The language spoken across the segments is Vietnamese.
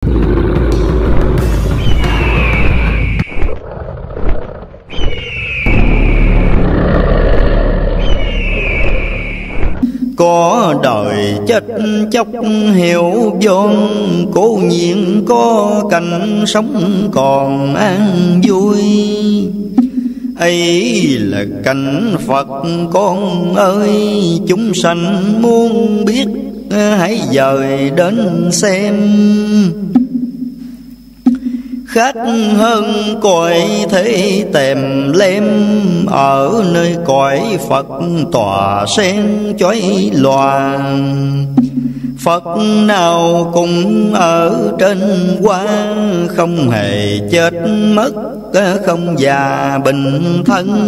Có đời chết chóc hiểu vốn, cố nhiên có cảnh sống còn an vui. Ấy là cảnh Phật con ơi, chúng sanh muốn biết hãy dời đến xem. Khác hơn cõi thế tèm lem, ở nơi cõi Phật tòa sen chói lòa. Phật nào cũng ở trên hoa, không hề chết mất, không già bình thân.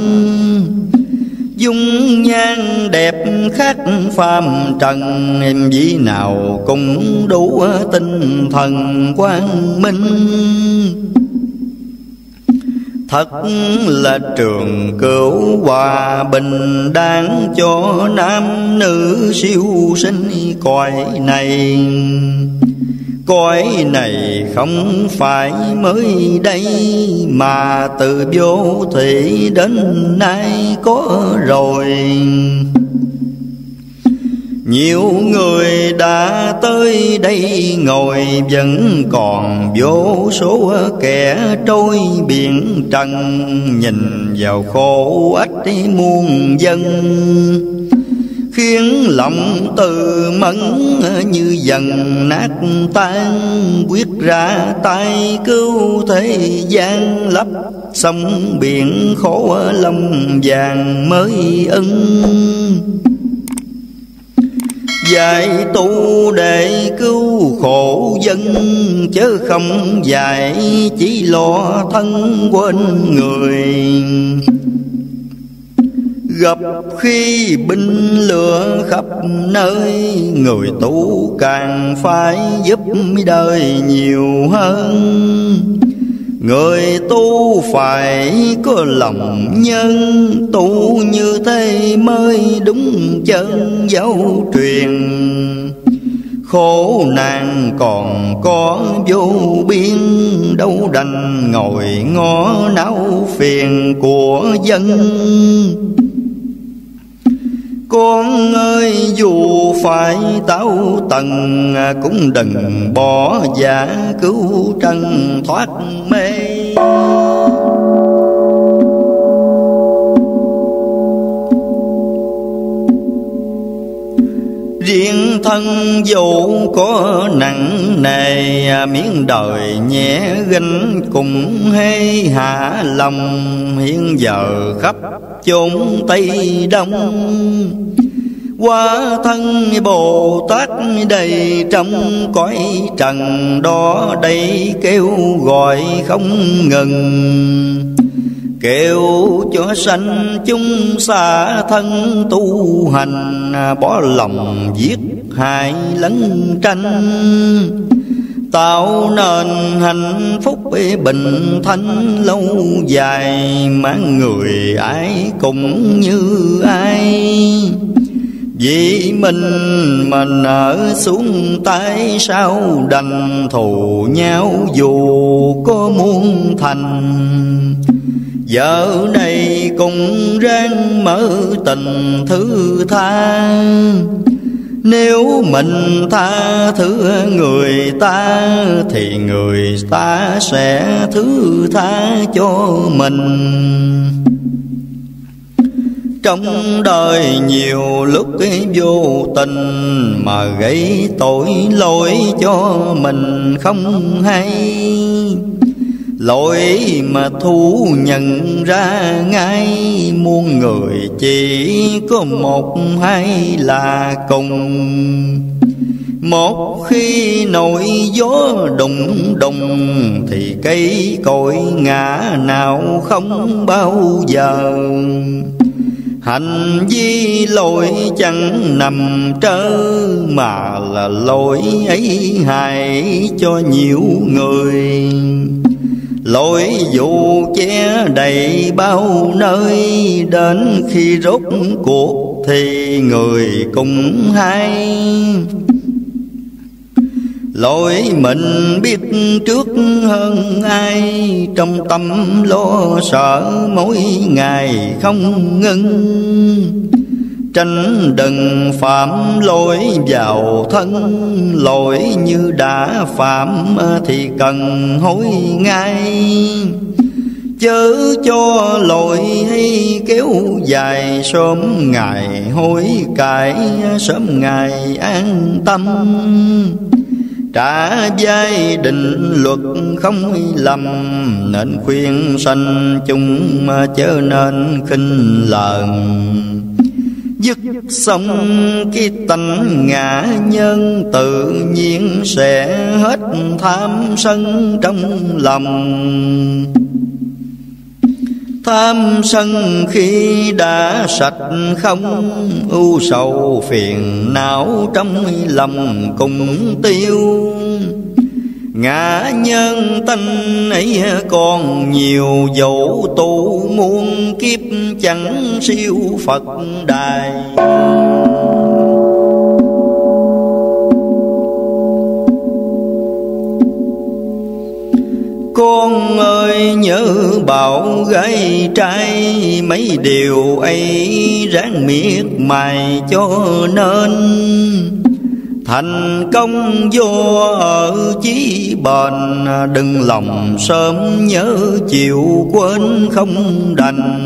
Dung nhan đẹp khác phàm trần, vị nào cũng đủ tinh thần quang minh. Thật là trường cửu hòa bình, đáng cho nam nữ siêu sinh cõi này. Cõi này không phải mới đây, mà từ vô thủy đến nay có rồi. Nhiều người đã tới đây ngồi, vẫn còn vô số kẻ trôi biển trần. Nhìn vào khổ ách muôn dân, khiến lòng từ mẫn như dần nát tan. Quyết ra tay cứu thế gian, lấp sông biển khổ lâm vàng mới ưng. Dạy tu để cứu khổ dân, chớ không dạy chỉ lo thân quên người. Gặp khi binh lửa khắp nơi, người tu càng phải giúp đời nhiều hơn. Người tu phải có lòng nhân, tu như thế mới đúng chân giáo truyền. Khổ nạn còn có vô biên, đâu đành ngồi ngó não phiền của dân. Con ơi dù phải táo tần, cũng đừng bỏ giả cứu trần thoát mê. Riêng thân dù có nặng nề, miếng đời nhẹ gánh cùng hay hạ lòng. Hiện giờ khắp chốn Tây Đông, hóa thân Bồ Tát đầy trong cõi trần đó đây kêu gọi không ngừng. Kêu cho sanh chúng xa thân tu hành, bỏ lòng giết hại lẫn tranh. Tạo nên hạnh phúc bình thanh lâu dài, mang người ai cũng như ai. Vì mình mà nở xuống tay, sao đành thù nhau dù có muôn thành. Giờ này cùng ráng mở tình thứ tha, nếu mình tha thứ người ta, thì người ta sẽ thứ tha cho mình. Trong đời nhiều lúc vô tình, mà gây tội lỗi cho mình không hay. Lỗi mà thu nhận ra ngay, muôn người chỉ có một hay là cùng. Một khi nổi gió đùng đùng, thì cây cội ngã nào không bao giờ. Hành vi lỗi chẳng nằm trơ, mà là lỗi ấy hại cho nhiều người. Lỗi dù che đầy bao nơi, đến khi rốt cuộc thì người cùng hay. lỗi mình biết trước hơn ai, trong tâm lo sợ mỗi ngày không ngưng. Tránh đừng phạm lỗi vào thân, lỗi như đã phạm thì cần hối ngay. Chớ cho lỗi hay kéo dài, sớm ngày hối cải, sớm ngày an tâm. Trả vai định luật không lầm, nên khuyên sanh chung chớ nên khinh lờn. Dứt xong cái tánh ngã nhân, tự nhiên sẽ hết tham sân trong lòng. Tham sân khi đã sạch không, ưu sầu phiền não trong lòng cùng tiêu. Ngã nhân tánh ấy còn nhiều, dẫu tu muôn kiếp chẳng siêu Phật đài. Con ơi nhớ bảo gái trai, mấy điều ấy ráng miệt mài cho nên. Thành công vô ở chí bền, đừng lòng sớm nhớ chiều quên không đành.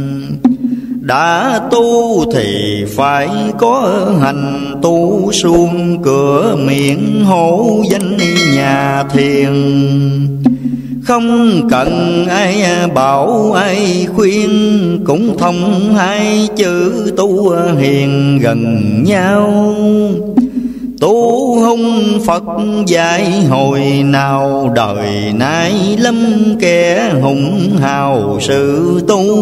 Đã tu thì phải có hành, tu suông cửa miệng hổ danh nhà thiền. Không cần ai bảo ai khuyên, cũng thông hai chữ tu hiền gần nhau. Tu hung Phật dạy hồi nào, đời nay lắm kẻ hùng hào sự tu.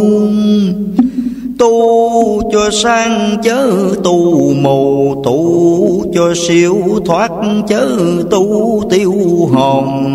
Tu cho sang chớ tu mù, tu cho siêu thoát chớ tu tiêu hồn.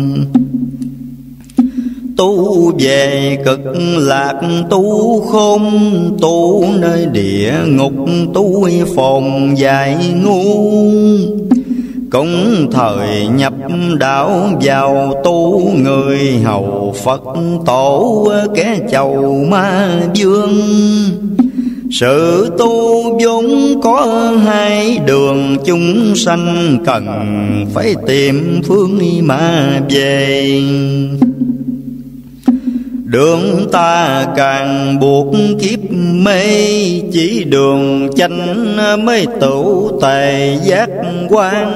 Tu về cực lạc tu khôn, tu nơi địa ngục tu phồn dài ngu. Cũng thời nhập đạo vào tu, người hầu Phật tổ kẻ chầu ma vương. Sự tu vốn có hai đường, chúng sanh cần phải tìm phương mà về. Đường ta càng buộc kiếp mê, chỉ đường chánh mới tửu tề giác quan.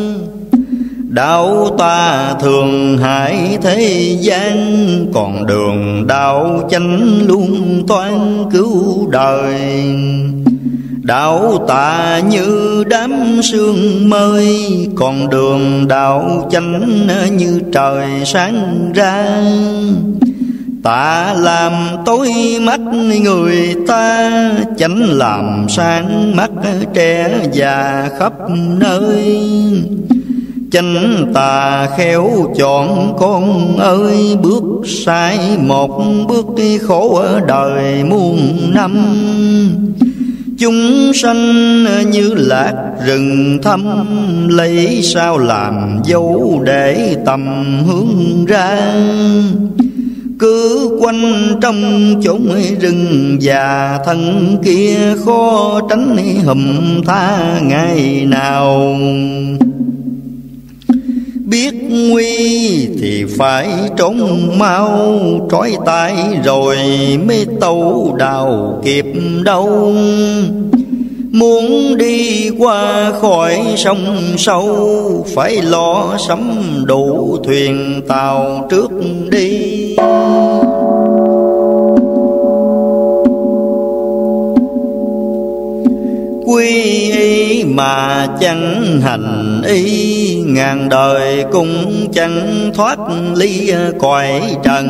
Đạo ta thường hại thế gian, còn đường đạo chánh luôn toan cứu đời. Đạo ta như đám sương mây, còn đường đạo chánh như trời sáng ra. Ta làm tối mắt người ta, chánh làm sáng mắt trẻ già khắp nơi. Chánh ta khéo chọn con ơi, bước sai một bước khổ ở đời muôn năm. Chúng sanh như lạc rừng thăm, lấy sao làm dấu để tầm hướng ra. Cứ quanh trong chốn rừng già, thân kia khó tránh hùm tha ngày nào. Biết nguy thì phải trốn mau, trói tay rồi mới tâu đào kịp đâu. Muốn đi qua khỏi sông sâu, phải lo sắm đủ thuyền tàu trước đi. Quy y mà chẳng hành y, ngàn đời cũng chẳng thoát ly cõi trần.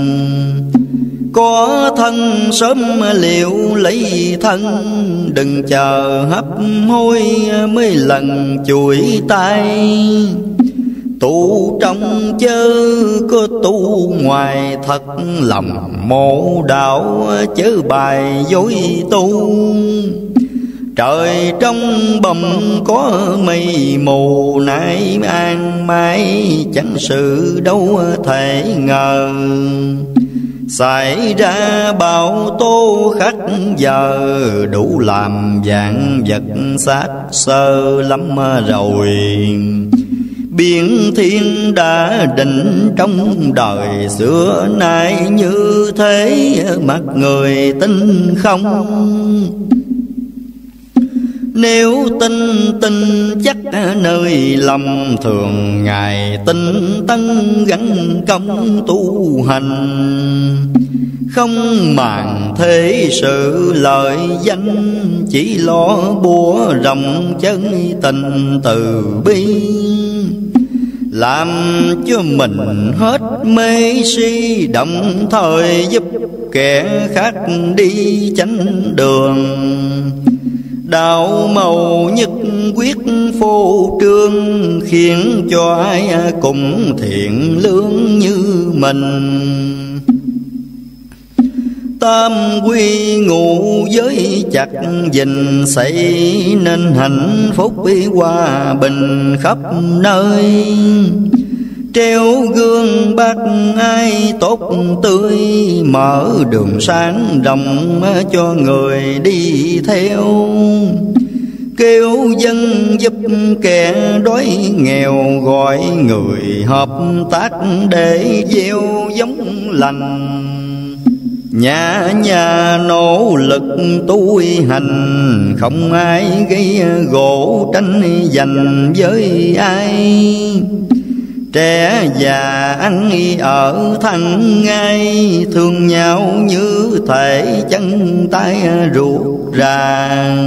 Có thân sớm liệu lấy thân, đừng chờ hấp hối mấy lần chuỗi tay. Tu trong chớ có tu ngoài, thật lòng mộ đạo chớ bài dối tu. Trời trong bầm có mây mù, nay an mai chẳng sự đâu thể ngờ. Xảy ra bão tố khắc giờ, đủ làm vạn vật xác sơ lắm rồi. Biển thiên đã định trong đời, xưa nay như thế mặt người tin không. Nếu tin chắc nơi lòng, thường ngày tinh tấn gắn công tu hành. Không màng thế sự lợi danh, chỉ lo bủa rộng chân tình từ bi. Làm cho mình hết mê si, đồng thời giúp kẻ khác đi chánh đường. Đạo màu nhất quyết phô trương, khiến cho ai cũng thiện lương như mình. Tam quy ngũ giới chặt gìn, xây nên hạnh phúc hòa bình khắp nơi. Treo gương bác ai tốt tươi, mở đường sáng rộng cho người đi theo. Kêu dân giúp kẻ đói nghèo, gọi người hợp tác để gieo giống lành. Nhà nhà nỗ lực tu hành, không ai gây gỗ tranh giành với ai. Trẻ già ăn ở thân ngay, thương nhau như thể chân tay ruột ra.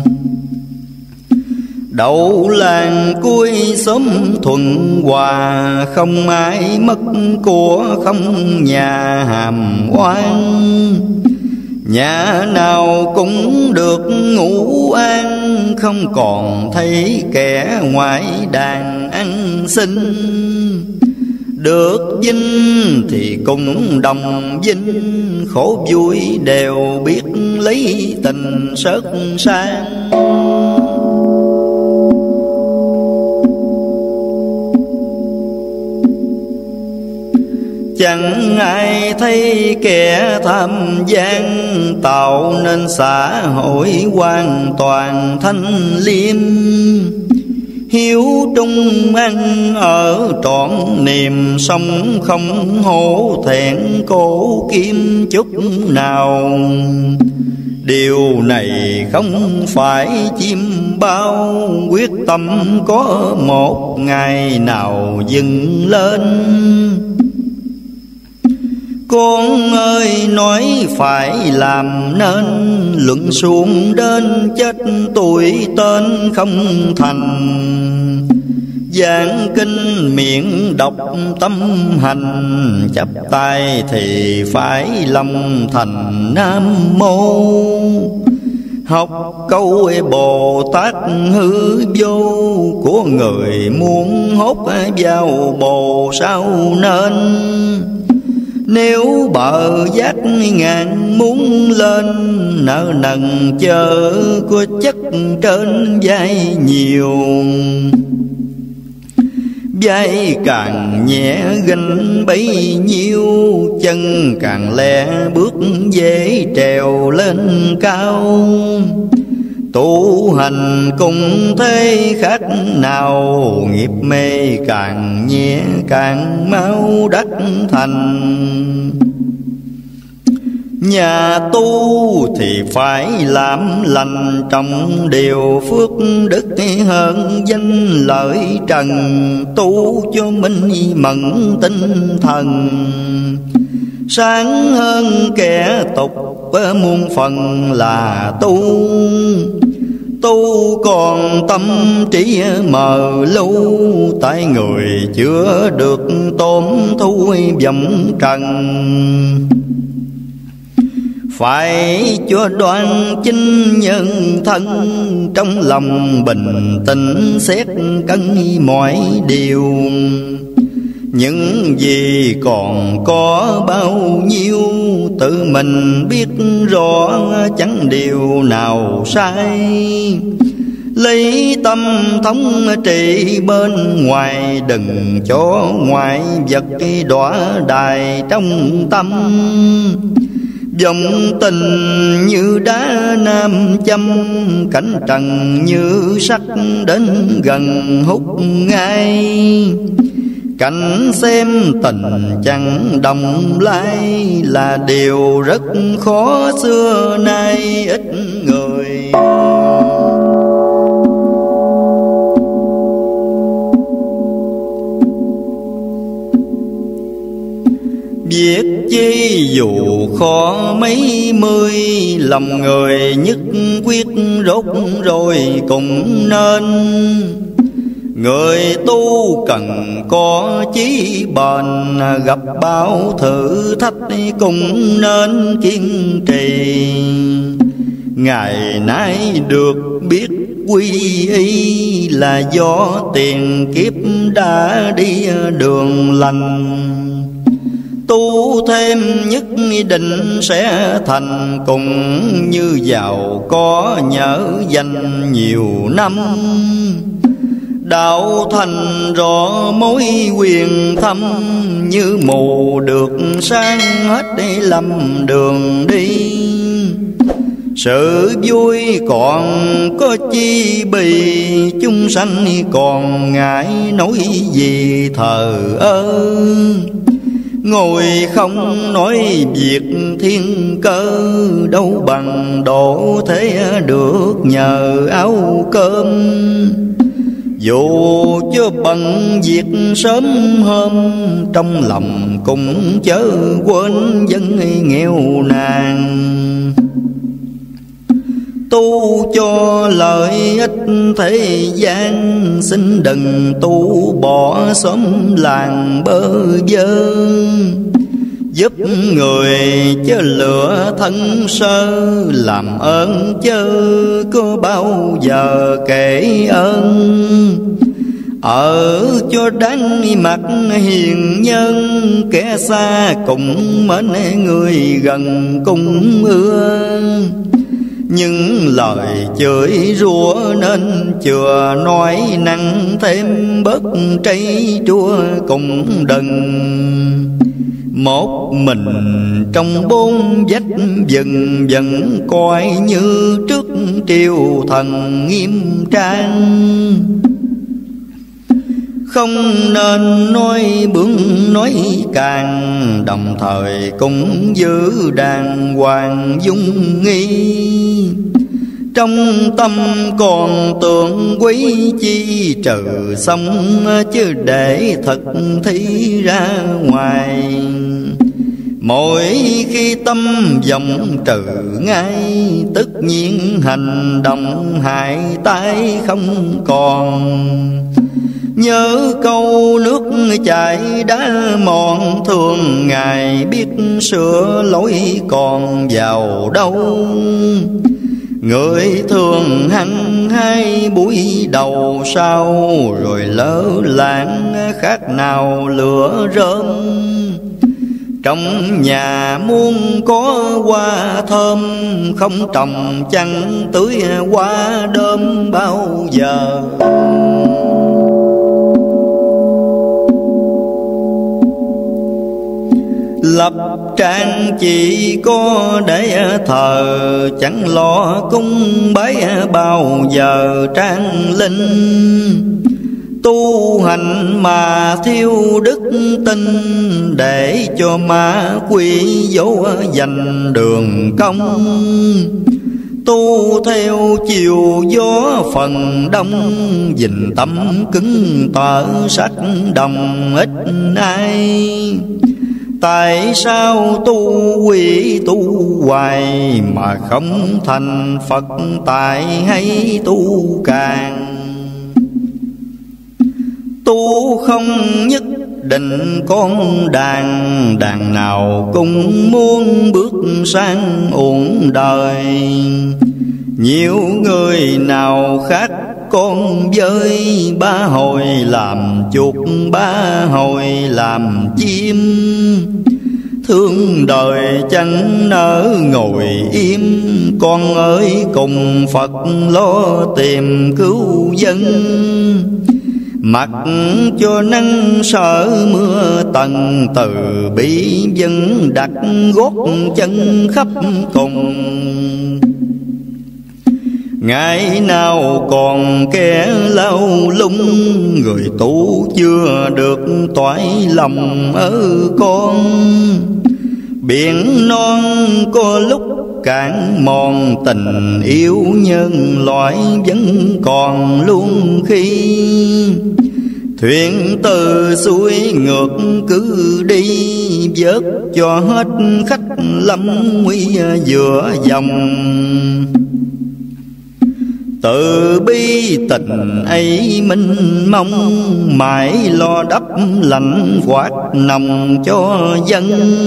Đậu làng cuối xóm thuận hòa, không ai mất của, không nhà hàm oan. Nhà nào cũng được ngủ an, không còn thấy kẻ ngoại đàn ăn xin. Được vinh thì cùng đồng vinh, khổ vui đều biết lấy tình sớt sang. Chẳng ai thấy kẻ tham gian, tạo nên xã hội hoàn toàn thanh liêm. Hiếu trung ăn ở trọn niềm, sống không hổ thẹn cổ kim chút nào. Điều này không phải chim bao, quyết tâm có một ngày nào dừng lên. Con ơi nói phải làm nên, luận xuống đến chết tuổi tên không thành. Giảng kinh miệng đọc tâm hành, chắp tay thì phải lòng thành Nam Mô. Học câu Bồ Tát hư vô, của người muốn hốt vào bồ sao nên. Nếu bờ giác ngàn muốn lên, nợ nần chớ có chất trên vai nhiều. Vai càng nhẹ gánh bấy nhiêu, chân càng lẹ bước dễ trèo lên cao. Tu hành cùng thế khác nào, nghiệp mê càng nhẹ càng mau đắc thành. Nhà tu thì phải làm lành, trọng điều phước đức hơn danh lợi trần. Tu cho minh mẫn tinh thần, sáng hơn kẻ tục muôn phần là tu. Tu còn tâm trí mờ lưu, tại người chưa được tổn thu vọng trần. Phải cho đoan chính nhân thân, trong lòng bình tĩnh xét cân mọi điều. những gì còn có bao nhiêu, tự mình biết rõ chẳng điều nào sai. Lấy tâm thống trị bên ngoài, đừng cho ngoại vật đọa đài trong tâm. Vọng tình như đá nam châm, cảnh trần như sắt đến gần hút ngay. Cảnh xem tình chẳng đồng lai, là điều rất khó xưa nay ít người. Việc chi dù khó mấy mươi, lòng người nhất quyết rốt rồi cũng nên. Người tu cần có chí bền, gặp bao thử thách cũng nên kiên trì. Ngày nay được biết quy y, là do tiền kiếp đã đi đường lành. Tu thêm nhất định sẽ thành, cùng như giàu có nhờ dành nhiều năm. Đạo thành rõ mối quyền thâm, như mù được sáng hết để lầm đường đi. Sự vui còn có chi bì, chúng sanh còn ngại nói gì thờ ơ. Ngồi không nói việc thiên cơ, đâu bằng độ thế được nhờ áo cơm. Dù cho bận việc sớm hôm, trong lòng cũng chớ quên dân nghèo nàn. Tu cho lợi ích thế gian, xin đừng tu bỏ xóm làng bơ vơ. Giúp người chớ lựa thân sơ, làm ơn chớ có bao giờ kể ơn. Ở cho đáng mặt hiền nhân, kẻ xa cũng mến người gần cũng ưa. Nhưng lời chửi rủa nên chừa nói năng thêm, bớt trái chua cũng đừng. Một mình trong bốn vách vừng vẫn coi như trước triều thần nghiêm trang. Không nên nói bướng nói càng, đồng thời cũng giữ đàng hoàng dung nghi. Trong tâm còn tưởng quý chi, trừ xong chứ để thật thi ra ngoài. Mỗi khi tâm vọng trừ ngay, tất nhiên hành động hại tai không còn. Nhớ câu nước chảy đã mòn, thường ngày biết sửa lỗi còn vào đâu. Người thường hăng hai buổi đầu sau, rồi lỡ làng khác nào lửa rơm. Trong nhà muốn có hoa thơm, không trồng chẳng tưới hoa đơm bao giờ. Lập trang chỉ có để thờ, chẳng lo cúng bái bao giờ trang linh. Tu hành mà thiếu đức tin, để cho ma quỷ dấu dành đường công. Tu theo chiều gió phần đông, dình tâm cứng tở sắc đồng ít ai. Tại sao tu quỷ tu hoài, mà không thành Phật tại hay tu càng. Tu không nhất định con đàn, đàn nào cũng muốn bước sang ổn đời. Nhiều người nào khác con với 3 hồi làm chuột, 3 hồi làm chim. Thương đời chẳng nỡ ngồi im, con ơi cùng Phật lo tìm cứu dân. Mặc cho nắng sợ mưa tầng, từ bi dân đặt gót chân khắp cùng. Ngày nào còn kẻ lao lung, người tu chưa được toại lòng ở con. Biển non có lúc cạn mòn, tình yêu nhân loại vẫn còn luôn khi. Thuyền từ xuôi ngược cứ đi, vớt cho hết khách lâm nguy giữa dòng. Từ bi tình ấy minh mong, mãi lo đắp lạnh quạt nồng cho dân.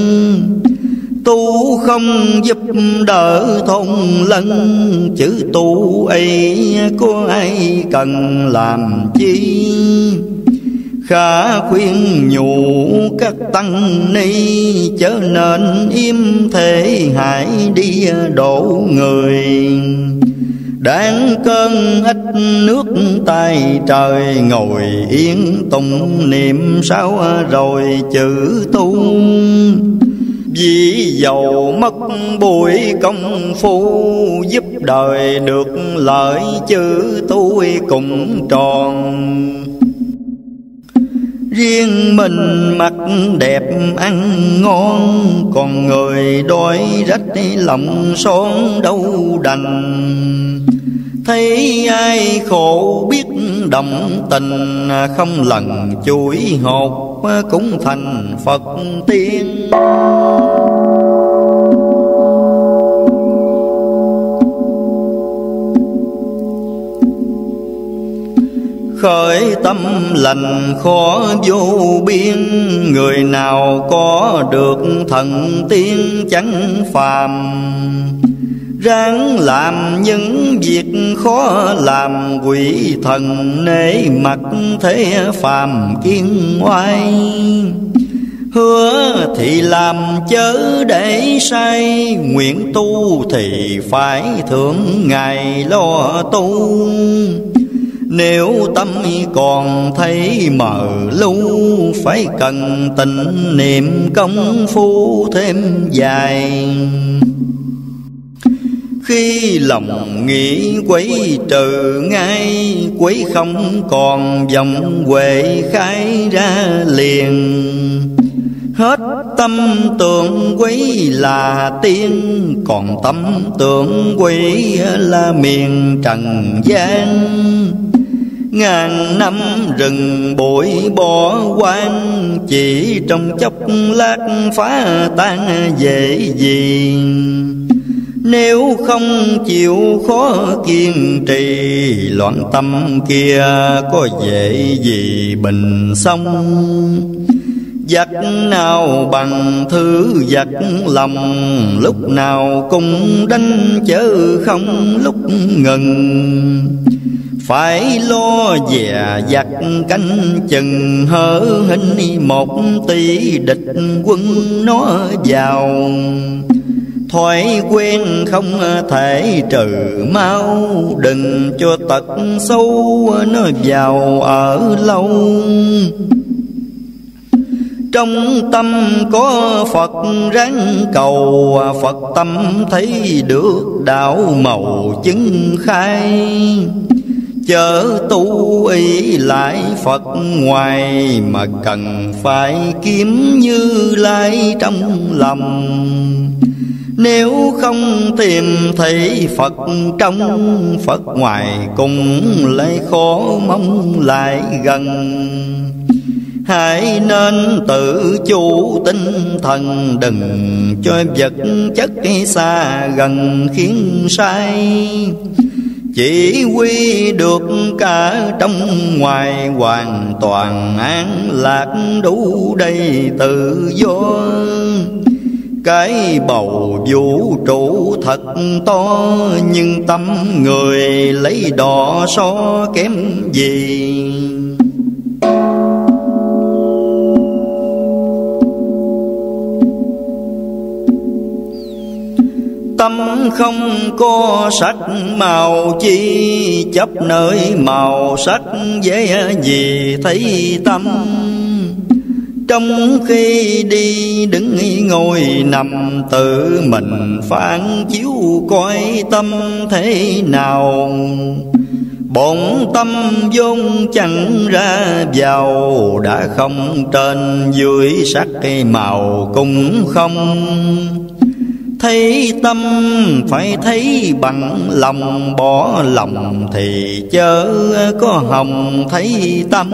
Tu không giúp đỡ thôn lân, chữ tu ấy có ai cần làm chi. Khá khuyên nhủ các tăng ni, chớ nên im thể hãy đi độ người. Đáng cơn ít nước tay trời, ngồi yên tụng niệm sao rồi chữ tu. Vì dầu mất bụi công phu, giúp đời được lợi chữ tu cùng tròn. Riêng mình mặc đẹp ăn ngon, còn người đói rách lòng son đâu đành. Thấy ai khổ biết đồng tình, không lần chuỗi hột cũng thành Phật tiên. Khởi tâm lành khó vô biên, người nào có được thần tiên chẳng phàm. Ráng làm những việc khó làm, quỷ thần nể mặt thế phàm kiên oai. Hứa thì làm chớ để sai, nguyện tu thì phải thưởng ngày lo tu. Nếu tâm còn thấy mờ lu, phải cần tịnh niệm công phu thêm dài. Khi lòng nghĩ quấy trừ ngay, quấy không còn vòng huệ khai ra liền. Hết tâm tưởng quấy là tiên, còn tâm tưởng quấy là miền trần gian. Ngàn năm rừng bụi bỏ quang, chỉ trong chốc lát phá tan dễ gì. Nếu không chịu khó kiên trì, loạn tâm kia có dễ gì bình xong. Giặc nào bằng thứ giặc lòng, lúc nào cũng đánh chớ không lúc ngừng. Phải lo dè giặc canh chừng, hở hình một tỷ địch quân nó vào. Thói quen không thể trừ mau, đừng cho tật xấu nó vào ở lâu. Trong tâm có Phật ráng cầu, Phật tâm thấy được đạo màu chứng khai. Chớ tu ý lại Phật ngoài, mà cần phải kiếm Như Lai trong lòng. Nếu không tìm thấy Phật trong, Phật ngoài cùng lại khó mong lại gần. Hãy nên tự chủ tinh thần, đừng cho vật chất xa gần khiến sai. Chỉ quy được cả trong ngoài, hoàn toàn an lạc đủ đầy tự do. Cái bầu vũ trụ thật to, nhưng tâm người lấy đò so kém gì. Tâm không có sắc màu chi, chấp nơi màu sắc dễ gì thấy tâm. Trong khi đi đứng ngồi nằm, tự mình phản chiếu coi tâm thế nào. Bổn tâm vốn chẳng ra vào, đã không trên dưới sắc màu cũng không. Thấy tâm phải thấy bằng lòng, bỏ lòng thì chớ có hòng thấy tâm.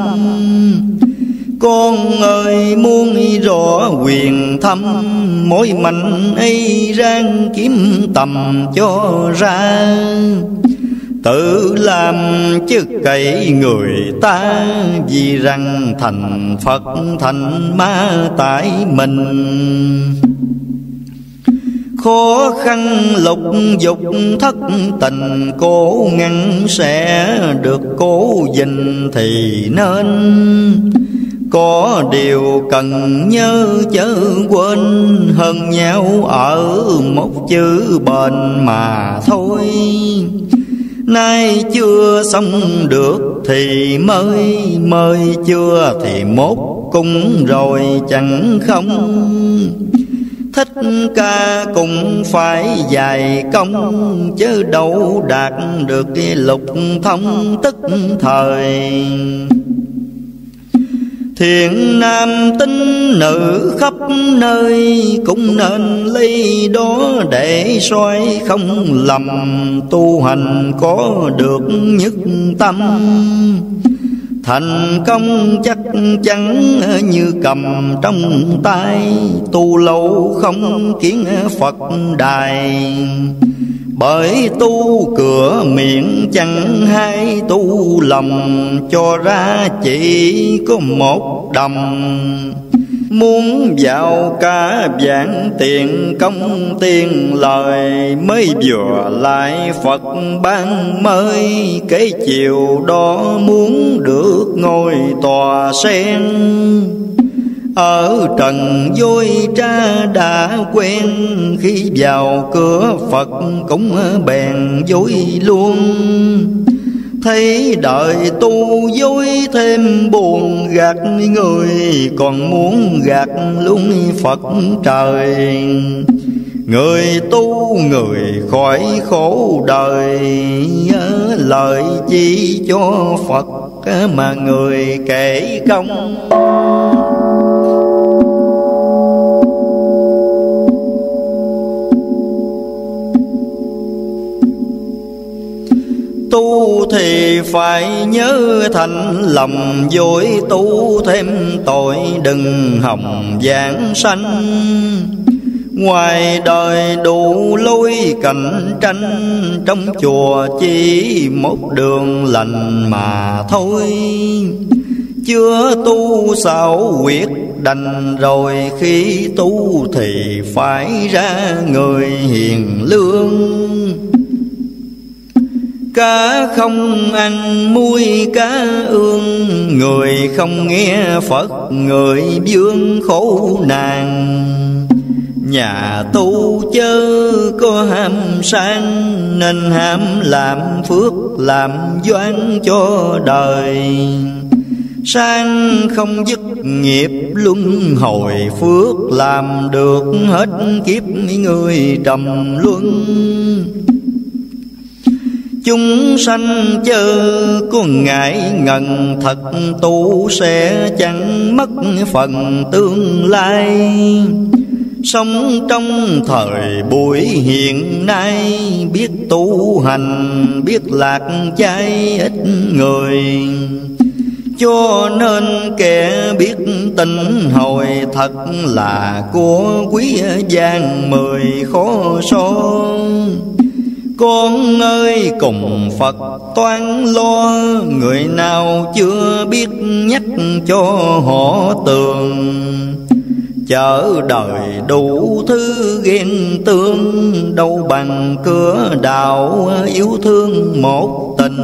Con ơi muốn rõ quyền thâm, mối mạnh ấy ráng kiếm tầm cho ra. Tự làm chứ cậy người ta, vì rằng thành Phật thành ma tại mình. Khó khăn lục dục thất tình, cố ngăn sẽ được cố gìn thì nên. Có điều cần nhớ chớ quên, hơn nhau ở một chữ bền mà thôi. Nay chưa xong được thì mới chưa thì mốt cũng rồi chẳng không. Thích ca cũng phải dài công, chứ đâu đạt được cái lục thông tức thời. Thiện nam tín nữ khắp nơi, cũng nên lấy đó để soi không lầm. Tu hành có được nhất tâm, thành công chắc chắn như cầm trong tay. Tu lâu không kiến Phật đài, bởi tu cửa miệng chẳng hay tu lòng. Cho ra chỉ có một đồng, muốn vào cả vạn tiền công tiền lời. Mới vừa lại Phật ban mới, cái chiều đó muốn được ngồi tòa sen. Ở trần dối trá đã quen, khi vào cửa Phật cũng bèn dối luôn. Thấy đời tu dối thêm buồn, gạt người còn muốn gạt luôn Phật trời. Người tu người khỏi khổ đời, lời chi cho Phật mà người kể công. Tu thì phải nhớ thành lòng, dối tu thêm tội đừng hòng giảng sanh. Ngoài đời đủ lối cạnh tranh, trong chùa chỉ một đường lành mà thôi. Chưa tu sao quyết đành rồi, khi tu thì phải ra người hiền lương. Cá không ăn muối cá ương, người không nghe Phật người vương khổ nàng. Nhà tu chớ có ham sang, nên ham làm phước làm doan cho đời. Sang không dứt nghiệp luân hồi, phước làm được hết kiếp người trầm luân. Chúng sanh chớ có ngại ngần, thật tu sẽ chẳng mất phần tương lai. Sống trong thời buổi hiện nay, biết tu hành biết lạc chay ít người. Cho nên kẻ biết tình hồi, thật là của quý vàng mười khó so. Con ơi cùng Phật toan lo, người nào chưa biết nhắc cho họ tường. Chợ đời đủ thứ ghen tương, đâu bằng cửa đạo yêu thương một tình.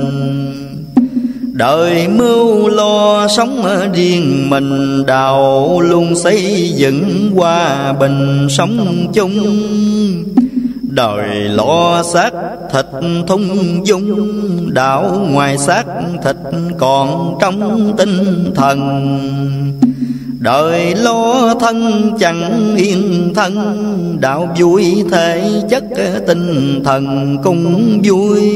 Đời mưu lo sống riêng mình, đạo luôn xây dựng hòa bình sống chung. Đời lo xác thịt thung dung, đạo ngoài xác thịt còn trong tinh thần. Đời lo thân chẳng yên thân, đạo vui thể chất tinh thần cũng vui.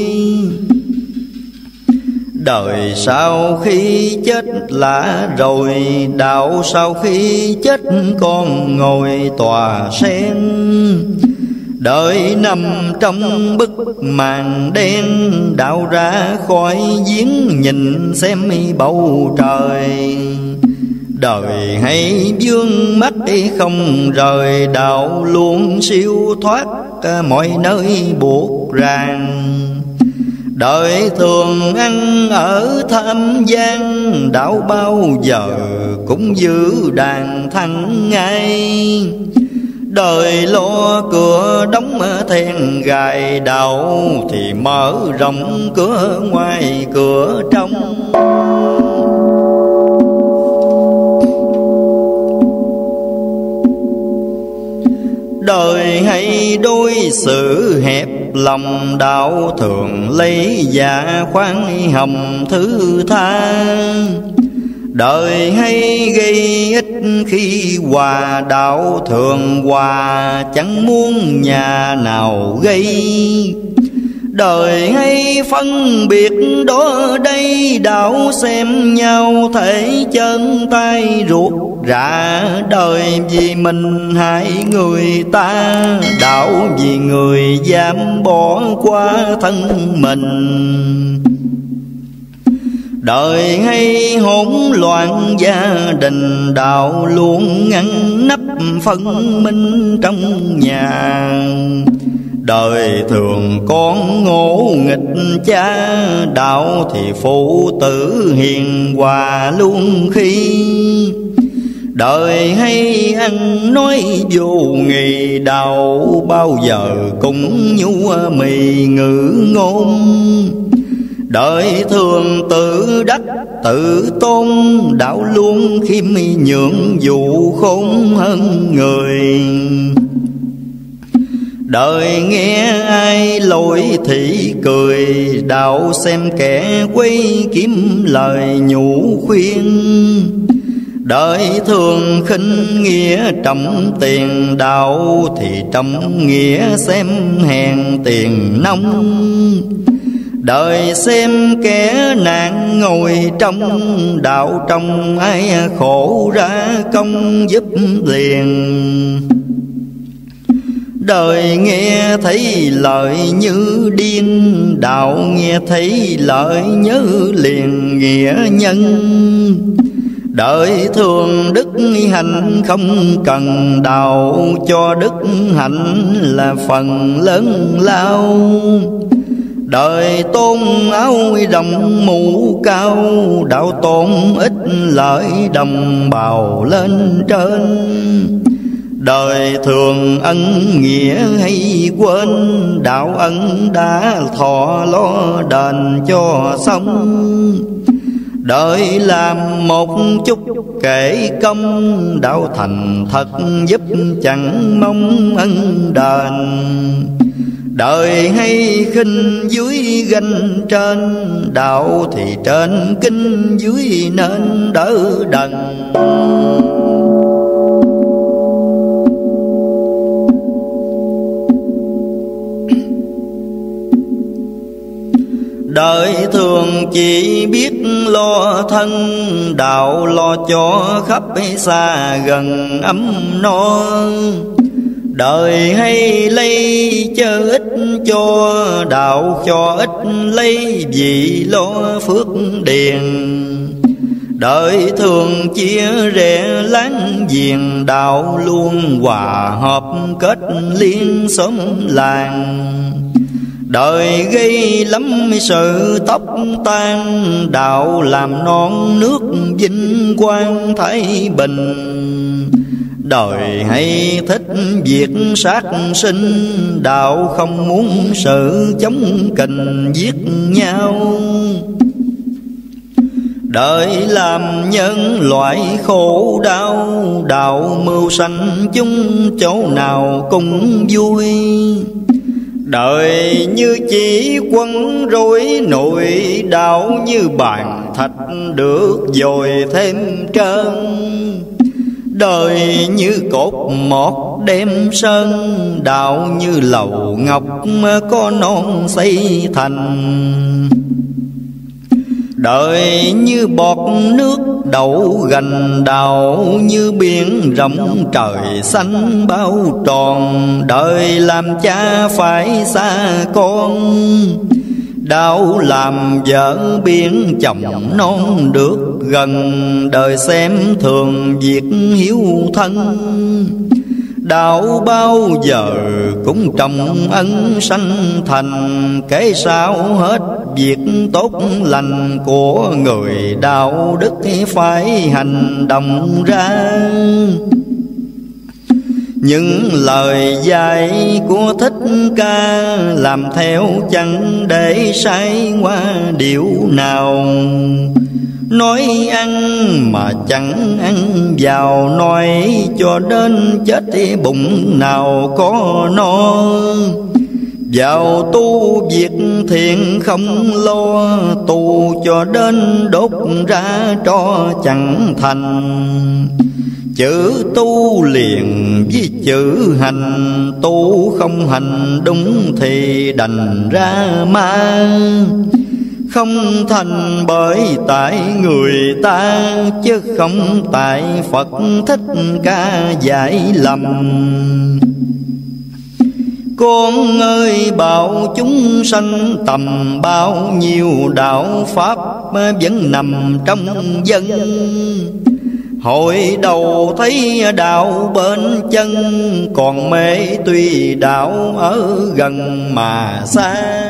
Đời sau khi chết lạ rồi, đạo sau khi chết còn ngồi tòa sen. Đời nằm trong bức màn đen, đạo ra khỏi giếng nhìn xem bầu trời. Đời hay vương mắt không rời, đạo luôn siêu thoát mọi nơi buộc ràng. Đời thường ăn ở tham gian, đạo bao giờ cũng giữ đàn thăng ngay. Đời lo cửa đóng then gài, đạo thì mở rộng cửa ngoài cửa trong. Đời hay đối xử hẹp lòng, đạo thường lấy dạ khoan hồng thứ tha. Đời hay gây ích khi hòa, đạo thường hòa chẳng muốn nhà nào gây. Đời hay phân biệt đó đây, đạo xem nhau thể chân tay ruột rạ. Đời vì mình hại người ta, đạo vì người dám bỏ qua thân mình. Đời hay hỗn loạn gia đình, đạo luôn ngăn nắp phân minh trong nhà. Đời thường con ngỗ nghịch cha, đạo thì phụ tử hiền hòa luôn khi. Đời hay ăn nói vô nghị, đạo bao giờ cũng nhu mì ngữ ngôn. Đời thường tự đắc tự tôn, đạo luôn khiêm nhượng dù khôn hơn người. Đời nghe ai lỗi thì cười, đạo xem kẻ quấy kiếm lời nhủ khuyên. Đời thường khinh nghĩa trọng tiền, đạo thì trọng nghĩa xem hèn tiền nông. Đời xem kẻ nạn ngồi trong, đạo trong ai khổ ra công giúp liền. Đời nghe thấy lợi như điên, đạo nghe thấy lợi nhớ liền nghĩa nhân. Đời thường đức hạnh không cần, đạo cho đức hạnh là phần lớn lao. Đời tôn áo đồng mũ cao, đạo tôn ít lợi đồng bào lên trên. Đời thường ân nghĩa hay quên, đạo ân đã thọ lo đền cho xong. Đời làm một chút kể công, đạo thành thật giúp chẳng mong ân đền. Đời hay khinh dưới ganh trên, đạo thì trên kinh dưới nên đỡ đần. Đời thường chỉ biết lo thân, đạo lo cho khắp xa gần ấm no. Đời hay lấy chớ ít cho, đạo cho ít lấy vì lo phước điền. Đời thường chia rẽ láng giềng, đạo luôn hòa hợp kết liên xóm làng. Đời gây lắm sự tóc tan, đạo làm non nước vinh quang thái bình. Đời hay thích việc sát sinh, đạo không muốn sự chống kình giết nhau. Đời làm nhân loại khổ đau, đạo mưu sanh chúng chỗ nào cũng vui. Đời như chỉ quân rối nội, đạo như bàn thạch được dồi thêm trơn. Đời như cột mọt đem sơn, đạo như lầu ngọc có non xây thành. Đời như bọt nước đậu gành, đạo như biển rộng trời xanh bao tròn. Đời làm cha phải xa con, đạo làm vợ biến chồng non được gần. Đời xem thường việc hiếu thân, đạo bao giờ cũng trọng ân sanh thành. Kể sao hết việc tốt lành của người, đạo đức phải hành động ra. Những lời dạy của Thích Ca làm theo chẳng để sai qua điều nào. Nói ăn mà chẳng ăn vào, nói cho đến chết bụng nào có no. Vào tu việc thiện không lo, tu cho đến đốt ra cho chẳng thành. Chữ tu liền với chữ hành, tu không hành đúng thì đành ra ma. Không thành bởi tại người ta, chứ không tại Phật Thích Ca dạy lầm. Con ơi bảo chúng sanh tầm bao nhiêu đạo pháp vẫn nằm trong dân. Hồi đầu thấy đạo bên chân, còn mê tuy đạo ở gần mà xa.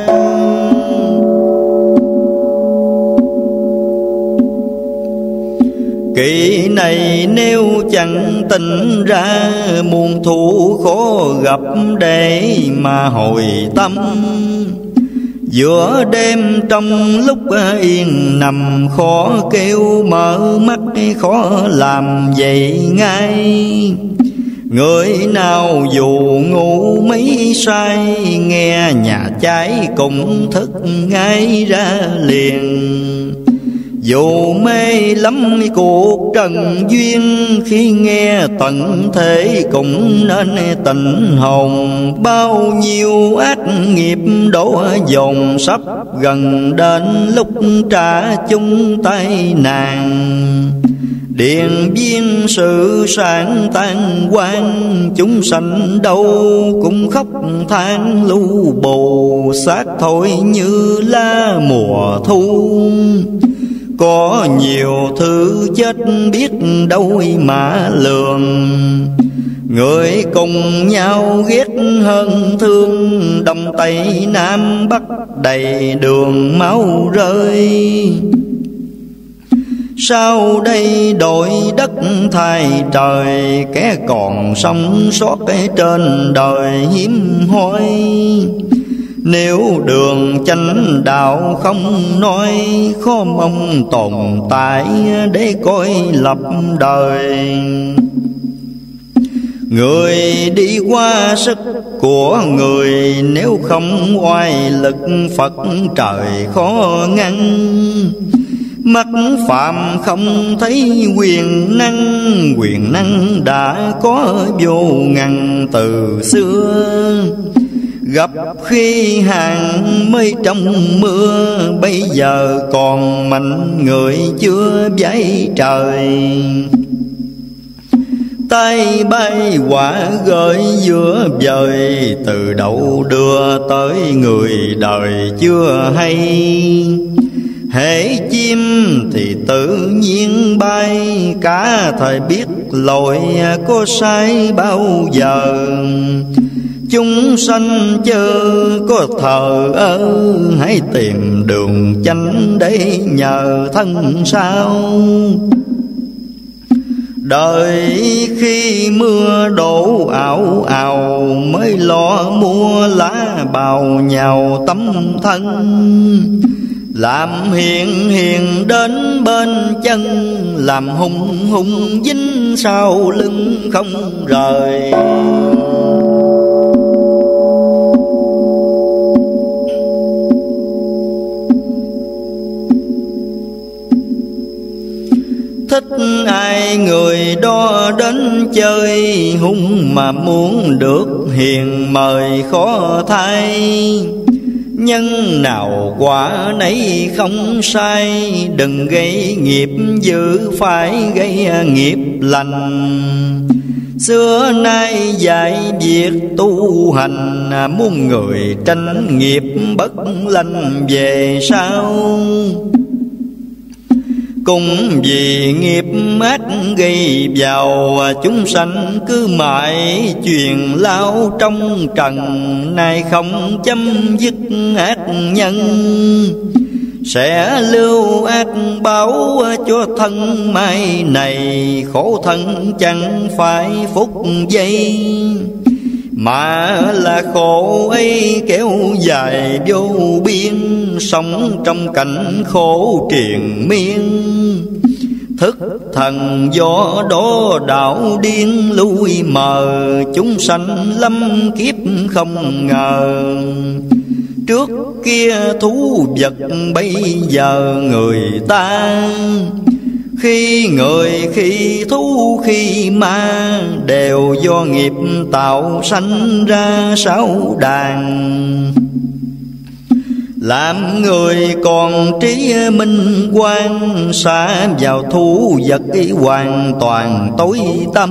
Kỳ này nếu chẳng tỉnh ra, muôn thu khó gặp để mà hồi tâm. Giữa đêm trong lúc yên nằm, khó kêu mở mắt, khó làm dậy ngay. Người nào dù ngủ mấy say, nghe nhà cháy cũng thức ngay ra liền. Dù mê lắm cuộc trần duyên, khi nghe tận thế cũng nên tình hồn. Bao nhiêu ác nghiệp đổ dồn, sắp gần đến lúc trả chung tay nàng. Điện viên sự sáng tan quang, chúng sanh đâu cũng khóc than lu bù. Xác thôi như lá mùa thu, có nhiều thứ chết biết đâu mà lường. Người cùng nhau ghét hơn thương, Đông Tây Nam Bắc đầy đường máu rơi. Sau đây đổi đất thay trời, kẻ còn sống sót trên đời hiếm hoi. Nếu đường chánh đạo không nói, khó mong tồn tại để coi lập đời. Người đi qua sức của người, nếu không oai lực Phật trời khó ngăn. Mắt phạm không thấy quyền năng đã có vô ngàn từ xưa. Gặp khi hàng mới trong mưa, bây giờ còn mạnh người chưa vẫy trời. Tay bay quả gửi giữa vời, từ đâu đưa tới người đời chưa hay. Hễ chim thì tự nhiên bay, cả thời biết lỗi có sai bao giờ. Chúng sanh chớ có thờ ơ, hãy tìm đường chánh để nhờ thân sao. Đợi khi mưa đổ ảo ảo, mới lo mua lá bào nhào tấm thân. Làm hiền hiền đến bên chân, làm hung hung dính sau lưng không rời. Thích ai người đó đến chơi, hung mà muốn được hiền mời khó thay. Nhân nào quả nấy không sai, đừng gây nghiệp dữ phải gây nghiệp lành. Xưa nay dạy việc tu hành, muốn người tránh nghiệp bất lành về sau. Cùng vì nghiệp ác gây vào, chúng sanh cứ mãi truyền lao trong trần. Nay không chấm dứt ác nhân, sẽ lưu ác báo cho thân mai này. Khổ thân chẳng phải phút giây, mà là khổ ấy kéo dài vô biên. Sống trong cảnh khổ triền miên, thức thần do đó đạo điên lui mờ. Chúng sanh lâm kiếp không ngờ, trước kia thú vật bây giờ người ta. Khi người khi thú khi ma, đều do nghiệp tạo sanh ra sáu đàn. Làm người còn trí minh quang, xa vào thú vật hoàn toàn tối tâm.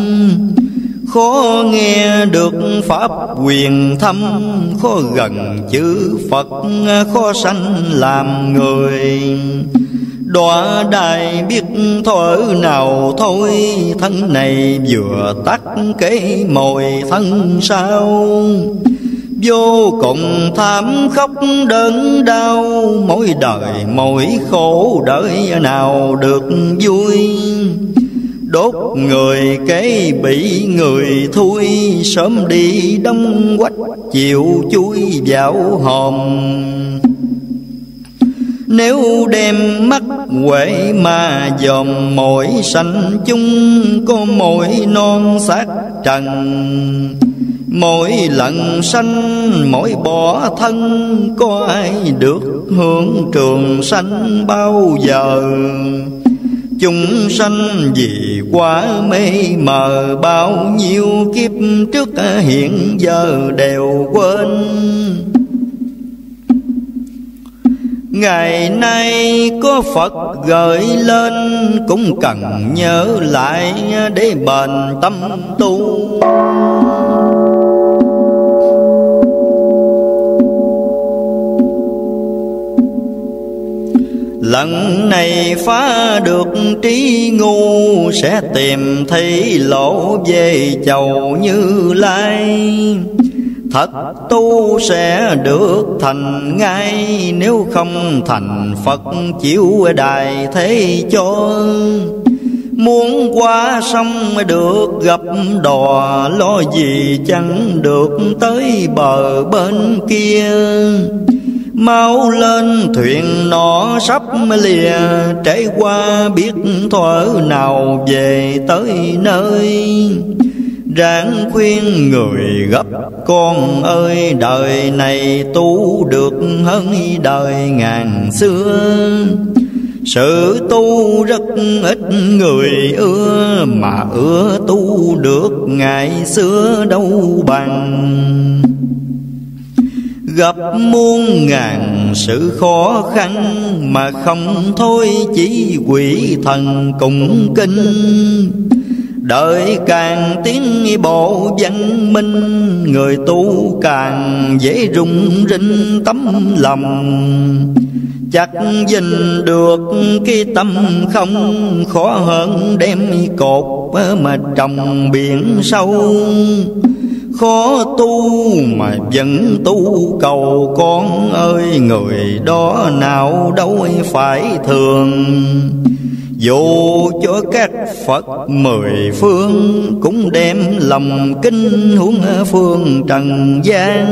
Khó nghe được pháp quyền thâm, khó gần chữ Phật, khó sanh làm người. Đọa đài biết thở nào thôi, thân này vừa tắt kế mồi thân sau. Vô cùng thảm khóc đớn đau, mỗi đời mỗi khổ đợi nào được vui. Đốt người kế bị người thui, sớm đi đông quách chiều chui vào hòm. Nếu đem mắt huệ mà dòm, mỗi sanh chung có mỗi non xác trần. Mỗi lần sanh mỗi bỏ thân, có ai được hưởng trường sanh bao giờ. Chúng sanh vì quá mê mờ, bao nhiêu kiếp trước hiện giờ đều quên. Ngày nay có Phật gợi lên, cũng cần nhớ lại để bền tâm tu. Lần này phá được trí ngu, sẽ tìm thấy lộ về chầu Như Lai. Thật tu sẽ được thành ngay, nếu không thành Phật chịu đài thế cho. Muốn qua sông được gặp đò, lo gì chẳng được tới bờ bên kia. Mau lên thuyền nọ sắp lìa, trải qua biết thuở nào về tới nơi. Ráng khuyên người gấp con ơi, đời này tu được hơn đời ngàn xưa. Sự tu rất ít người ưa, mà ưa tu được ngày xưa đâu bằng. Gặp muôn ngàn sự khó khăn, mà không thôi chỉ quỷ thần cùng kinh. Đợi càng tiến bộ văn minh, người tu càng dễ rung rinh tấm lòng. Chắc gìn được cái tâm không, khó hơn đem cột mà trồng biển sâu. Khó tu mà vẫn tu cầu con ơi, người đó nào đâu phải thường. Dù cho các Phật mười phương, cũng đem lòng kinh huống phương trần gian.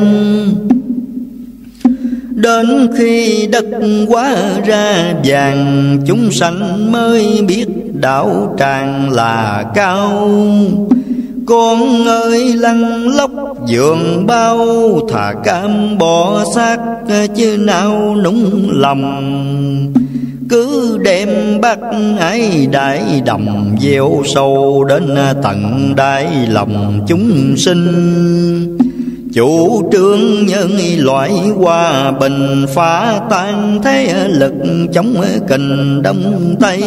Đến khi đất hóa ra vàng, chúng sanh mới biết đạo tràng là cao. Con ơi lăn lóc giường bao, thà cam bỏ xác chứ nào núng lòng. Cứ đem bát ái đại đồng, gieo sâu đến tận đáy lòng chúng sinh. Chủ trương nhân loại hòa bình, phá tan thế lực chống kình đông tây.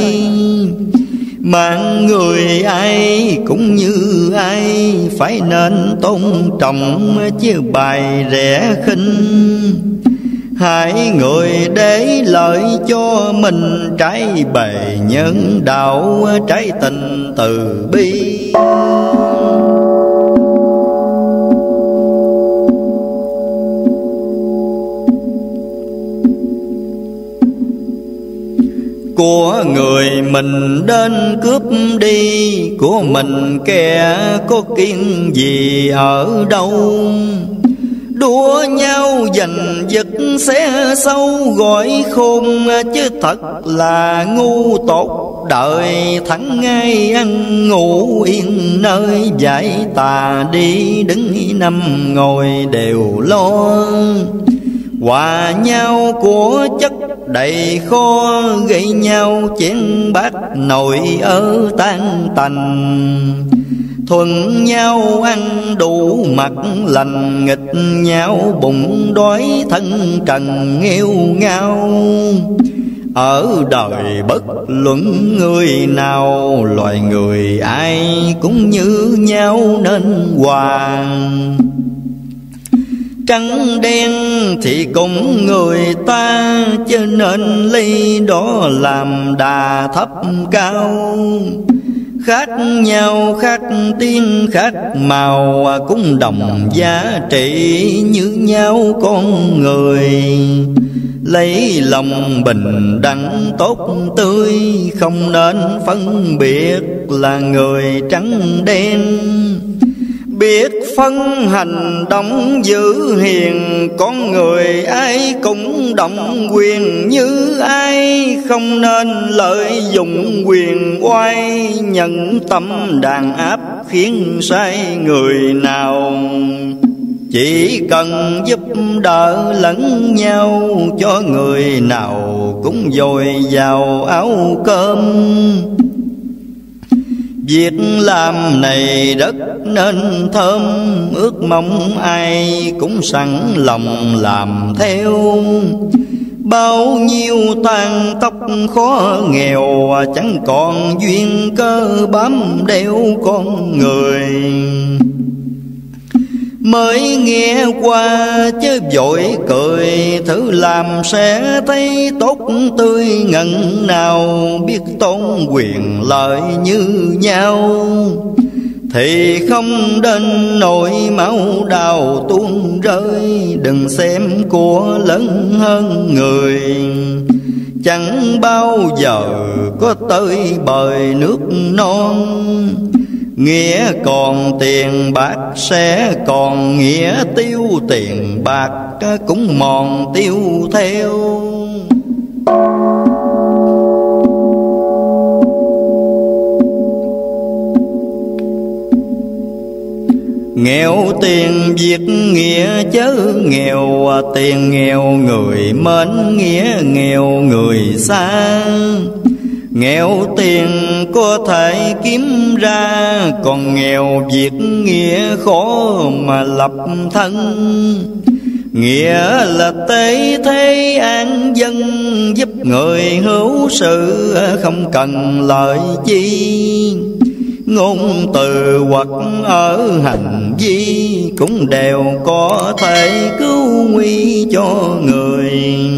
Mạng người ai cũng như ai, phải nên tôn trọng chứ bài rẻ khinh. Hãy người để lợi cho mình, trái bề nhân đạo, trái tình từ bi. Của người mình đến cướp đi, của mình kẻ có kiêng gì ở đâu. Đua nhau giành giật xé sâu gọi khôn, chứ thật là ngu tột đời. Thắng ngay ăn ngủ yên nơi, giải tà đi đứng nằm ngồi đều lo. Hòa nhau của chất đầy kho, gây nhau chén bát nồi ở tan tành. Thuận nhau ăn đủ mặc lành, nghịch nhau bụng đói thân trần nghèo ngao. Ở đời bất luận người nào, loài người ai cũng như nhau nên hòa. Trắng đen thì cũng người ta, cho nên lấy đó làm đà thấp cao. Khác nhau khác tiếng khác màu, cũng đồng giá trị như nhau con người. Lấy lòng bình đẳng tốt tươi, không nên phân biệt là người trắng đen. Biết phân hành động giữ hiền, con người ai cũng động quyền như ai. Không nên lợi dụng quyền oai, nhận tâm đàn áp khiến sai người nào. Chỉ cần giúp đỡ lẫn nhau, cho người nào cũng dồi dào áo cơm. Việc làm này rất nên thơm, ước mong ai cũng sẵn lòng làm theo. Bao nhiêu tàn tóc khó nghèo, chẳng còn duyên cơ bám đeo con người. Mới nghe qua chứ vội cười, thử làm sẽ thấy tốt tươi ngần nào. Biết tôn quyền lợi như nhau, thì không đến nỗi máu đào tuôn rơi. Đừng xem của lớn hơn người, chẳng bao giờ có tới bời nước non. Nghĩa còn tiền bạc sẽ còn nghĩa, tiêu tiền bạc cũng mòn tiêu theo. Nghèo tiền việc nghĩa chớ nghèo, tiền nghèo người mến, nghĩa nghèo người xa. Nghèo tiền có thể kiếm ra, còn nghèo việc nghĩa khó mà lập thân. Nghĩa là tế thế an dân, giúp người hữu sự không cần lợi chi. Ngôn từ hoặc ở hành vi cũng đều có thể cứu nguy cho người.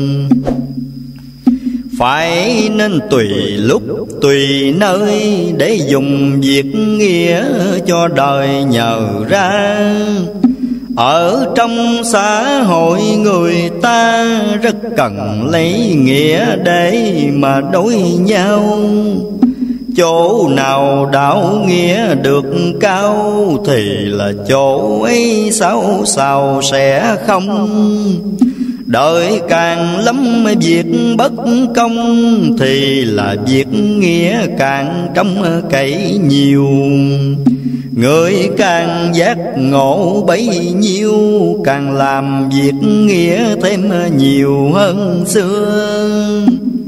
Phải nên tùy lúc tùy nơi, để dùng việc nghĩa cho đời nhờ ra. Ở trong xã hội người ta rất cần lấy nghĩa để mà đối nhau. Chỗ nào đạo nghĩa được cao thì là chỗ ấy xáo xào sẽ không. Đợi càng lắm việc bất công thì là việc nghĩa càng trông cậy nhiều. Người càng giác ngộ bấy nhiêu, càng làm việc nghĩa thêm nhiều hơn xưa.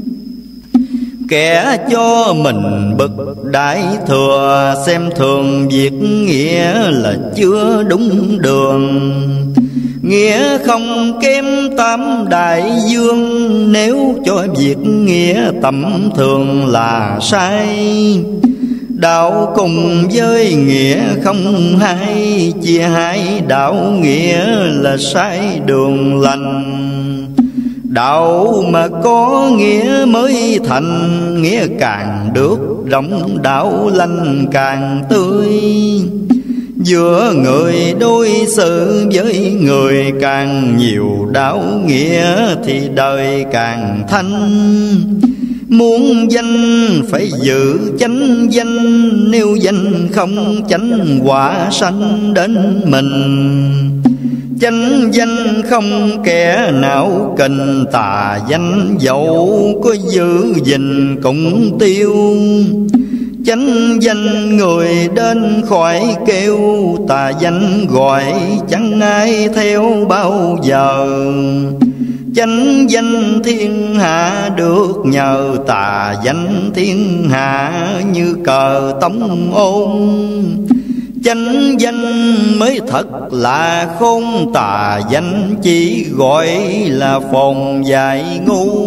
Kẻ cho mình bậc đại thừa, xem thường việc nghĩa là chưa đúng đường. Nghĩa không kém tam đại dương, nếu cho việc nghĩa tầm thường là sai. Đạo cùng với nghĩa không hai, chia hai đạo nghĩa là sai đường lành. Đạo mà có nghĩa mới thành, nghĩa càng được rộng đạo lành càng tươi. Giữa người đối xử với người càng nhiều đạo nghĩa thì đời càng thanh. Muốn danh phải giữ chánh danh, nếu danh không chánh quả sanh đến mình. Chánh danh không kẻ nào cần, tà danh dẫu có giữ gìn cũng tiêu. Chánh danh người đến khỏi kêu, tà danh gọi chẳng ai theo bao giờ. Chánh danh thiên hạ được nhờ, tà danh thiên hạ như cờ tống ôn. Chánh danh mới thật là khôn, tà danh chỉ gọi là phồn dại ngu.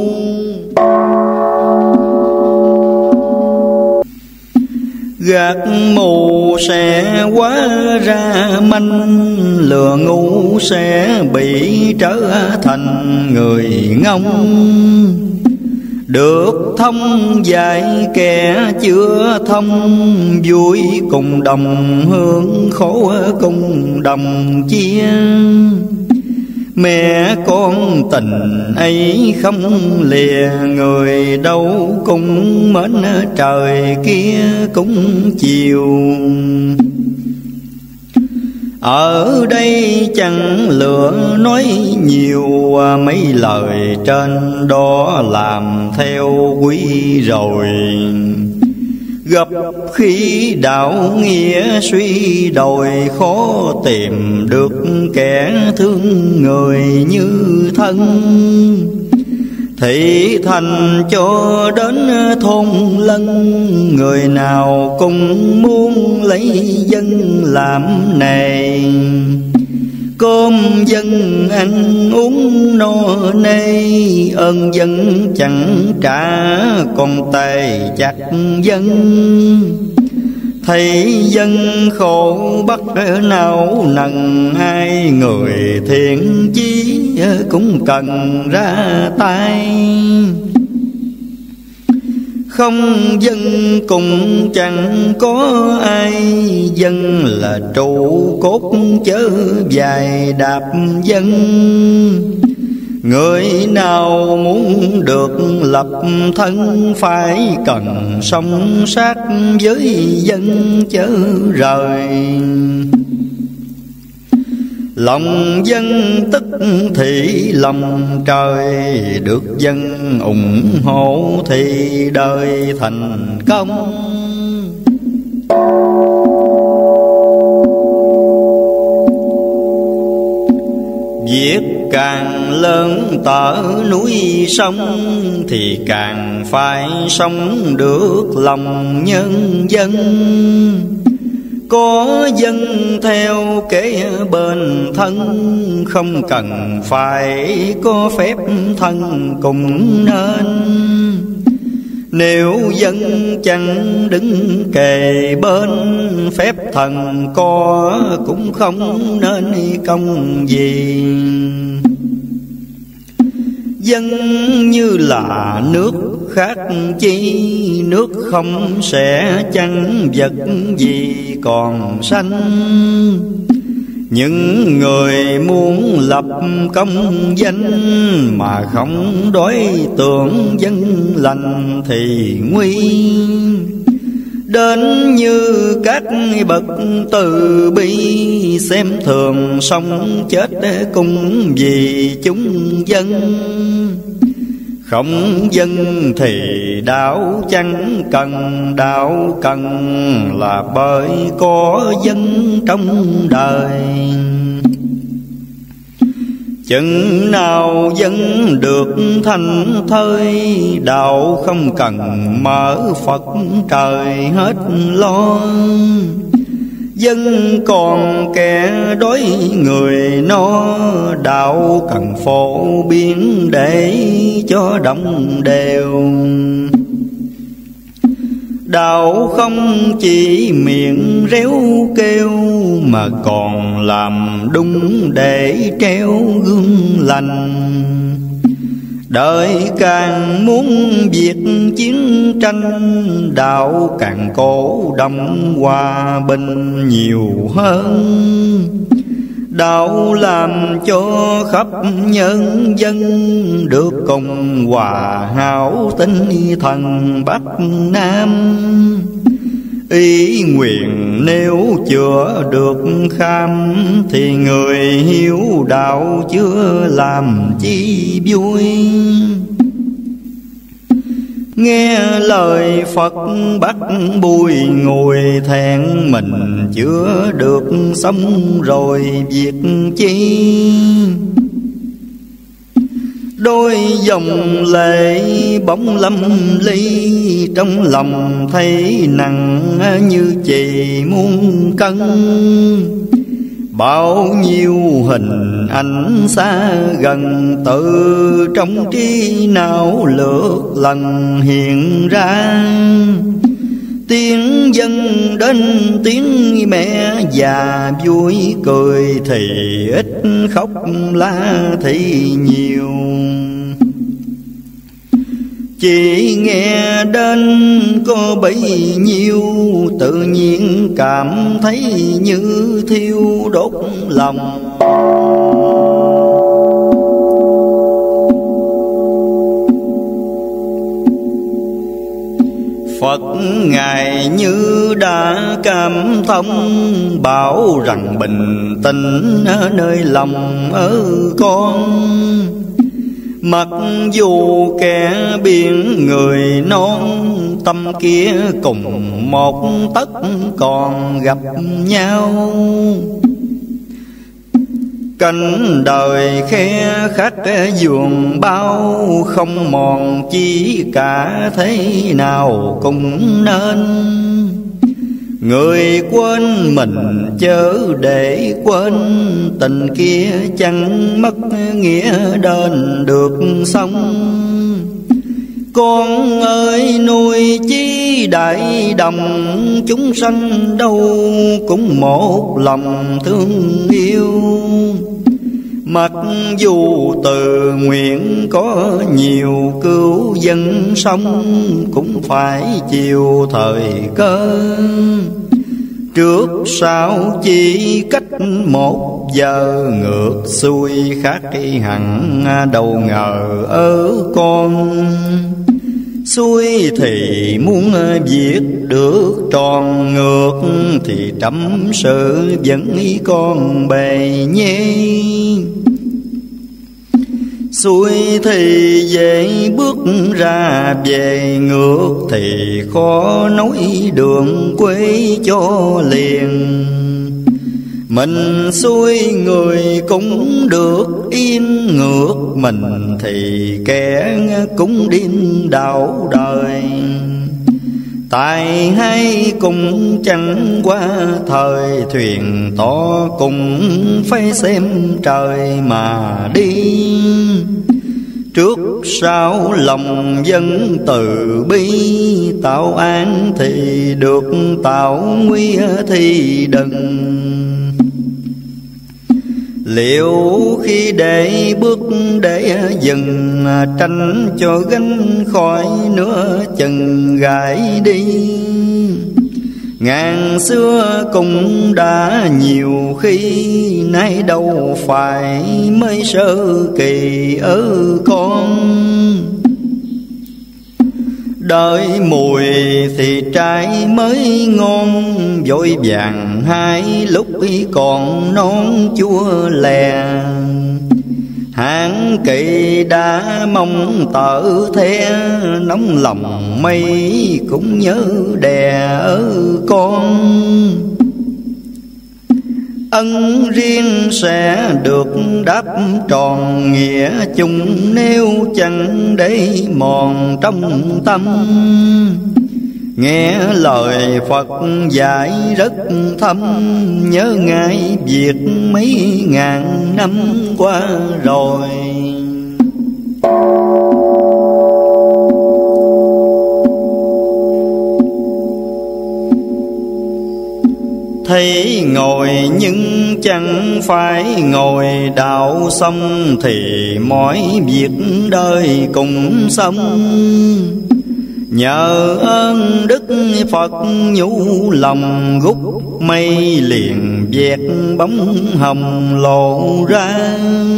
Gạt mù sẽ hóa ra manh, lừa ngu sẽ bị trở thành người ngông. Được thông dạy kẻ chưa thông, vui cùng đồng hương khổ cùng đồng chia. Mẹ con tình ấy không lìa, người đâu cũng mến trời kia cũng chiều. Ở đây chẳng lựa nói nhiều, mấy lời trên đó làm theo quý rồi. Gặp khi đạo nghĩa suy đồi, khó tìm được kẻ thương người như thân. Thị thành cho đến thôn lân, người nào cũng muốn lấy dân làm nề. Cơm dân ăn uống no nê, ơn dân chẳng trả còn tài chặt dân. Thấy dân khổ bắt não nần, hai người thiện chí cũng cần ra tay. Không dân cùng chẳng có ai, dân là trụ cốt chớ dài đạp dân. Người nào muốn được lập thân, phải cần sống sát với dân chớ rời. Lòng dân tức thì lòng trời, được dân ủng hộ thì đời thành công. Việc càng lớn tở núi sông, thì càng phải sống được lòng nhân dân. Có dân theo kế bên thân, không cần phải có phép thân cùng nên. Nếu dân chẳng đứng kề bên, phép thần có cũng không nên công gì. Dân như là nước khác chi, nước không sẽ chẳng vật gì còn sanh. Những người muốn lập công danh mà không đối tượng dân lành thì nguy. Đến như các bậc từ bi xem thường sống chết cùng vì chúng dân. Không dân thì đạo chẳng cần, đạo cần là bởi có dân trong đời. Chừng nào dân được thành thơi, đạo không cần mở Phật trời hết lo. Dân còn kẻ đói người no, đạo cần phổ biến để cho đồng đều. Đạo không chỉ miệng réo kêu, mà còn làm đúng để treo gương lành. Đời càng muốn diệt chiến tranh, đạo càng cổ động hòa bình nhiều hơn. Đạo làm cho khắp nhân dân được cùng hòa hảo tinh thần Bắc Nam. Ý nguyện nếu chưa được kham, thì người hiếu đạo chưa làm chi vui. Nghe lời Phật bắt bùi ngồi thẹn, mình chưa được xong rồi việc chi. Đôi dòng lệ bỗng lâm ly, trong lòng thấy nặng như chì muôn cân. Bao nhiêu hình ảnh xa gần, từ trong trí não lượt lần hiện ra. Tiếng dân đến tiếng mẹ già vui cười, thì ít khóc la thì nhiều. Chỉ nghe đến có bấy nhiêu, tự nhiên cảm thấy như thiêu đốt lòng. Phật Ngài như đã cảm thông, bảo rằng bình tĩnh ở nơi lòng ở con. Mặc dù kẻ biển người non, tâm kia cùng một tấc còn gặp nhau. Cảnh đời khe khắc giường bao, không mòn chi cả thế nào cũng nên. Người quên mình chớ để quên, tình kia chẳng mất nghĩa đền được xong. Con ơi nuôi chi đại đồng, chúng sanh đâu cũng một lòng thương yêu. Mặc dù từ nguyện có nhiều cứu dân sống, cũng phải chịu thời cơ. Trước sau chỉ cách 1 giờ, ngược xuôi khác hẳn đâu ngờ ở con. Xuôi thì muốn việc được tròn, ngược thì trăm sự vẫn con bề nhé. Xuôi thì dễ bước ra về, ngược thì khó nói đường quê cho liền. Mình xuôi người cũng được yên, ngược mình thì kẻ cũng điên đảo đời. Tại hai cùng chẳng qua thời, thuyền to cùng phải xem trời mà đi. Trước sau lòng dân từ bi, tạo an thì được tạo nguy thì đừng. Liệu khi để bước để dừng, tranh cho gánh khỏi nửa chừng gãi đi. Ngàn xưa cũng đã nhiều khi, nay đâu phải mới sơ kỳ con. Đợi mùi thì trái mới ngon, vội vàng hai lúc còn non chua lè. Hạng kỳ đã mong tợ the, nóng lòng mây cũng nhớ đè con. Ân riêng sẽ được đáp tròn, nghĩa chung nếu chẳng để mòn trong tâm. Nghe lời Phật dạy rất thâm, nhớ ngài việc mấy ngàn năm qua rồi. Thấy ngồi nhưng chẳng phải ngồi, đạo xong thì mọi việc đời cùng xong. Nhờ ơn Đức Phật nhủ lòng, gút mây liền vẹt bóng hồng lộ ra.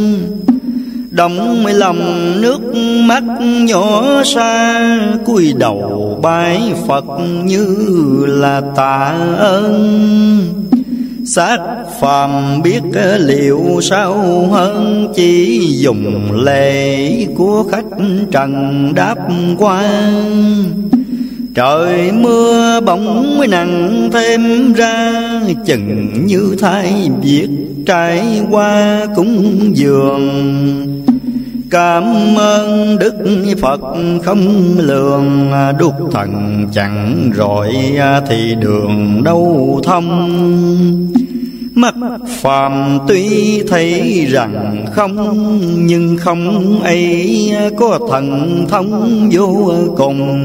Đong lòng nước mắt nhỏ xa, cúi đầu bái Phật như là tạ ơn. Xác phàm biết liệu sao hơn, chỉ dùng lệ của khách trần đáp qua. Trời mưa bỗng nặng thêm ra, chừng như thay việc trải qua cúng dường. Cảm ơn Đức Phật không lường, đúc thần chẳng rồi thì đường đâu thông. Mắt phàm tuy thấy rằng không, nhưng không ấy có thần thông vô cùng.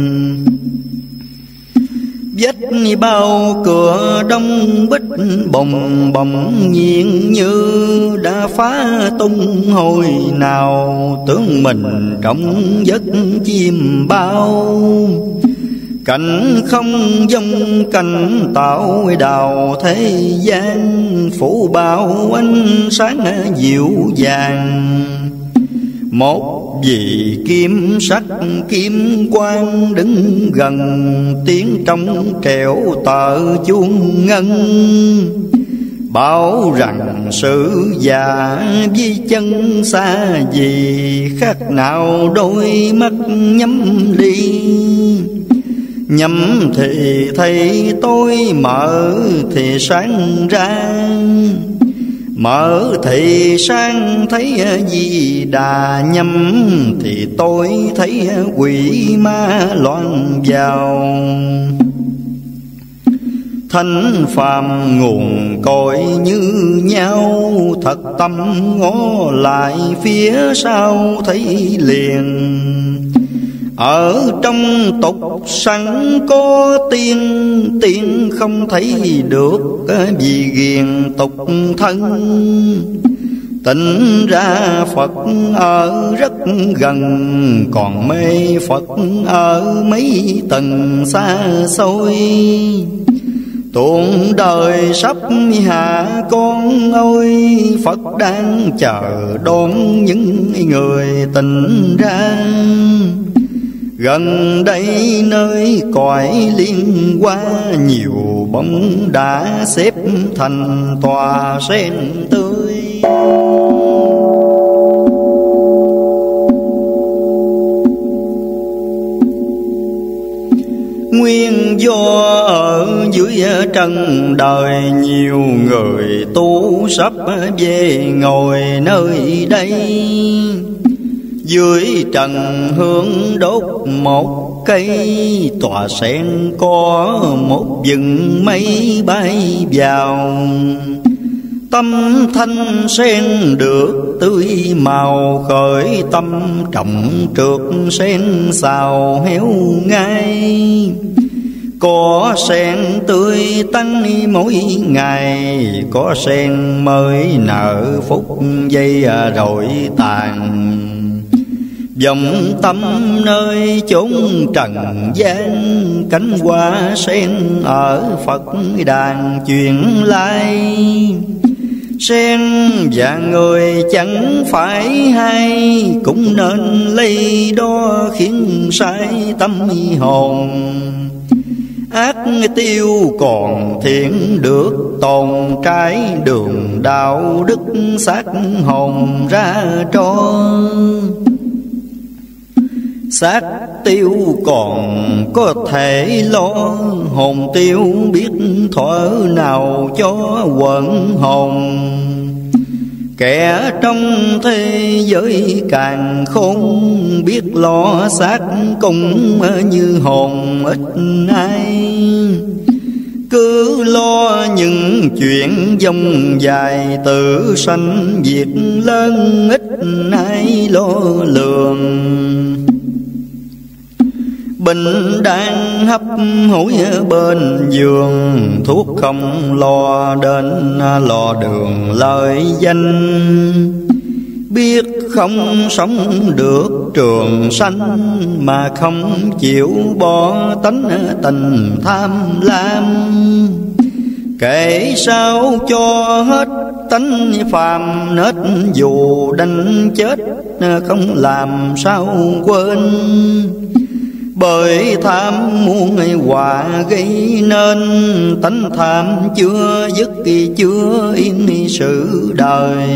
Vách bao cửa đông bích bồng bồng nhiên, như đã phá tung hồi nào. Tưởng mình trong giấc chim bao, cảnh không giống cảnh tạo đào thế gian. Phủ bao ánh sáng dịu dàng, một vị kim sắc kim quang đứng gần. Tiếng trong trẻo tợ chuông ngân, bảo rằng sự già với chân xa gì. Khác nào đôi mắt nhắm đi, nhắm thì thấy tối, mở thì sáng ra. Mở thì sáng thấy Di Đà, nhắm thì tôi thấy quỷ ma loạn vào. Thánh phàm nguồn cội như nhau, thật tâm ngó lại phía sau thấy liền. Ở trong tục sẵn có tiên, tiên không thấy được vì ghiền tục thân. Tỉnh ra Phật ở rất gần, còn mê Phật ở mấy tầng xa xôi. Tuôn đời sắp hạ con ơi, Phật đang chờ đón những người tỉnh ra. Gần đây nơi cõi liên hoa, nhiều bóng đã xếp thành tòa sen tươi. Nguyên do ở dưới trần đời, nhiều người tu sắp về ngồi nơi đây. Dưới trần hương đốt một cây, tòa sen có một vừng mây bay vào. Tâm thanh sen được tươi màu, khởi tâm trọng trượt sen xào héo ngay. Có sen tươi tắn mỗi ngày, có sen mới nở phút giây rồi tàn. Vọng tâm nơi chốn trần gian, cánh hoa sen ở Phật đàn truyền lai. Sen và người chẳng phải hay, cũng nên lấy đó khiến sai tâm hồn. Ác tiêu còn thiện được tồn, trái đường đạo đức xác hồn ra cho. Xác tiêu còn có thể lo, hồn tiêu biết thuở nào cho quẩn hồn. Kẻ trong thế giới càng khôn, biết lo xác cũng như hồn ít ai. Cứ lo những chuyện dông dài, tự sanh việc lớn ít ai lo lường. Bình đang hấp hủi bên giường, thuốc không lo đến lò đường lợi danh. Biết không sống được trường sanh, mà không chịu bỏ tánh tình tham lam. Kể sao cho hết tánh phàm nết, dù đành chết không làm sao quên. Bởi tham muôn họa gây nên, tánh tham chưa dứt chưa yên sự đời.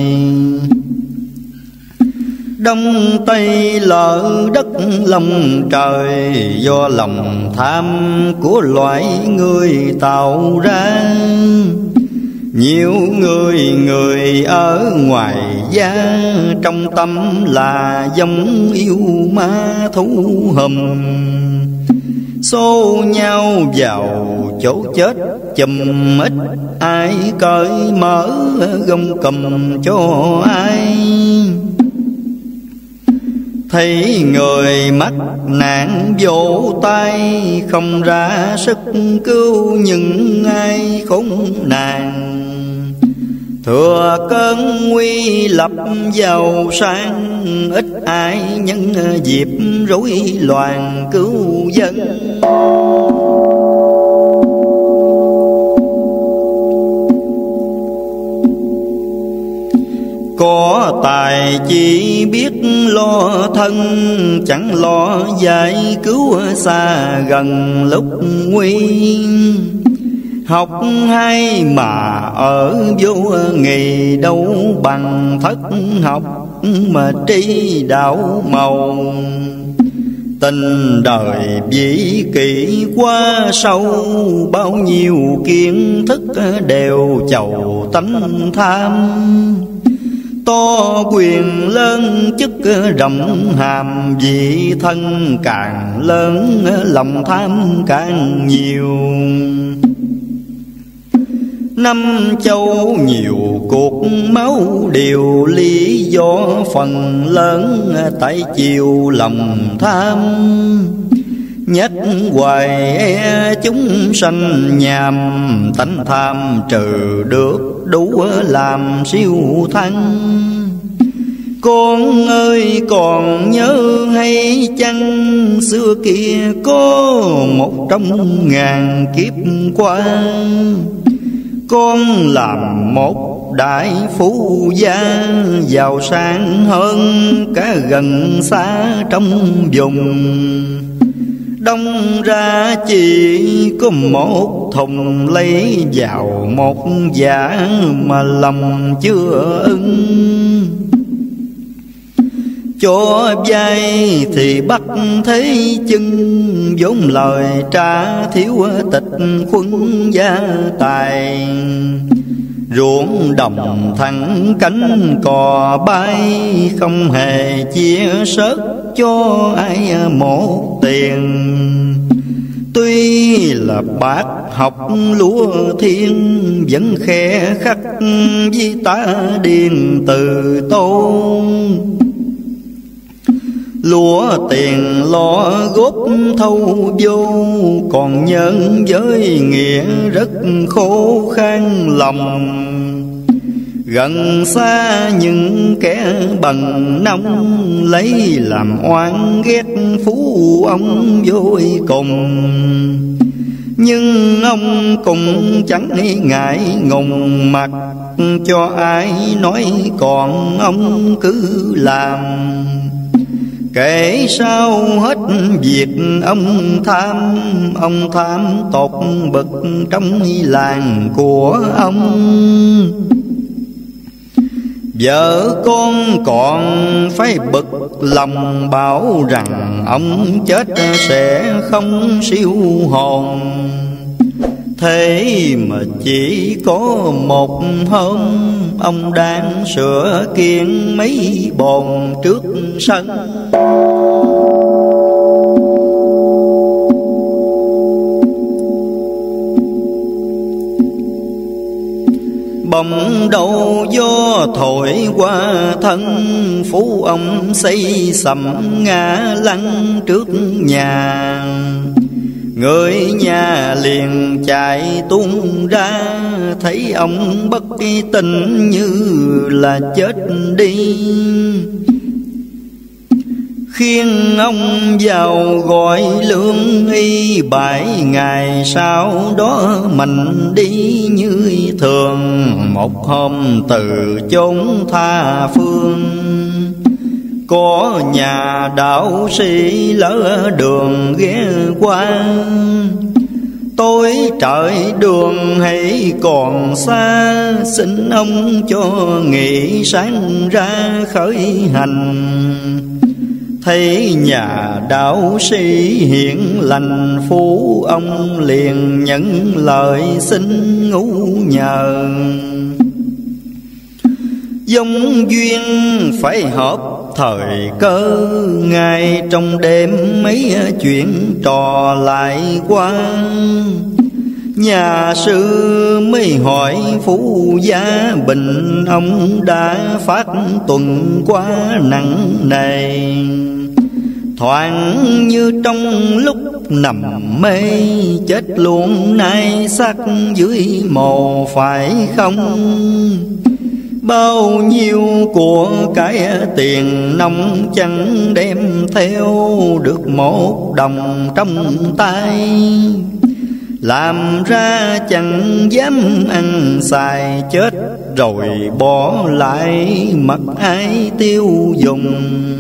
Đông Tây lỡ đất lòng trời, do lòng tham của loại người tạo ra. Nhiều người ở ngoài gia, trong tâm là giống yêu ma thú hùm. Xô nhau vào chỗ chết chùm, ít ai cởi mở gông cầm cho ai. Thấy người mắc nạn vỗ tay, không ra sức cứu những ai khốn nạn. Thừa cơn nguy lập giàu sang, ít ai nhân dịp rối loạn cứu dân. Có tài chỉ biết lo thân, chẳng lo giải cứu xa gần lúc nguy. Học hay mà ở vô nghề, đâu bằng thất học mà tri đạo màu. Tình đời vĩ kỳ quá sâu, bao nhiêu kiến thức đều chầu tánh tham. To quyền lớn chức rộng hàm, vị thân càng lớn lòng tham càng nhiều. Năm châu nhiều cuộc máu đều, lý do phần lớn tại chiều lòng tham. Nhất hoài chúng sanh nhàm, tánh tham trừ được đủ làm siêu thăng. Con ơi còn nhớ hay chăng, xưa kia có một trong ngàn kiếp qua. Con làm một đại phú gia, giàu sang hơn cả gần xa trong vùng. Đông ra chỉ có một thùng, lấy vào một giả mà lòng chưa ưng. Cho vay thì bắt thế chân, vốn lời trả thiếu tịch khuân gia tài. Ruộng đồng thẳng cánh cò bay, không hề chia sớt cho ai một tiền. Tuy là bác học lúa thiên, vẫn khe khắc với ta điền từ tôn. Lúa tiền lo góp thâu vô, còn nhân với nghĩa rất khô khan lòng. Gần xa những kẻ bần nông, lấy làm oan ghét phú ông vội cùng. Nhưng ông cũng chẳng ngại ngùng mặt, cho ai nói còn ông cứ làm. Kể sao hết việc ông tham tột bực trong làng của ông. Vợ con còn phải bực lòng, bảo rằng ông chết sẽ không siêu hồn. Thế mà chỉ có một hôm, ông đang sửa kiêng mấy bồn trước sân. Bỗng đầu gió thổi qua thân, phú ông xây sầm ngã lăn trước nhà. Người nhà liền chạy tung ra, thấy ông bất tỉnh như là chết đi. Khiêng ông vào gọi lương y, 7 ngày sau đó mình đi như thường. Một hôm từ chốn tha phương, có nhà đạo sĩ lỡ đường ghé qua. Tối trời đường hãy còn xa, xin ông cho nghỉ sáng ra khởi hành. Thấy nhà đạo sĩ hiển lành, phú ông liền nhận lời xin ngủ nhờ. Dông duyên phải hợp thời cơ, ngày trong đêm mấy chuyện trò lại qua. Nhà sư mới hỏi phú gia bình, ông đã phát tuần quá nặng nề. Thoảng như trong lúc nằm mê, chết luôn nay xác dưới mồ phải không? Bao nhiêu của cái tiền nông chẳng đem theo được một đồng trong tay. Làm ra chẳng dám ăn xài, chết rồi bỏ lại mặc ai tiêu dùng.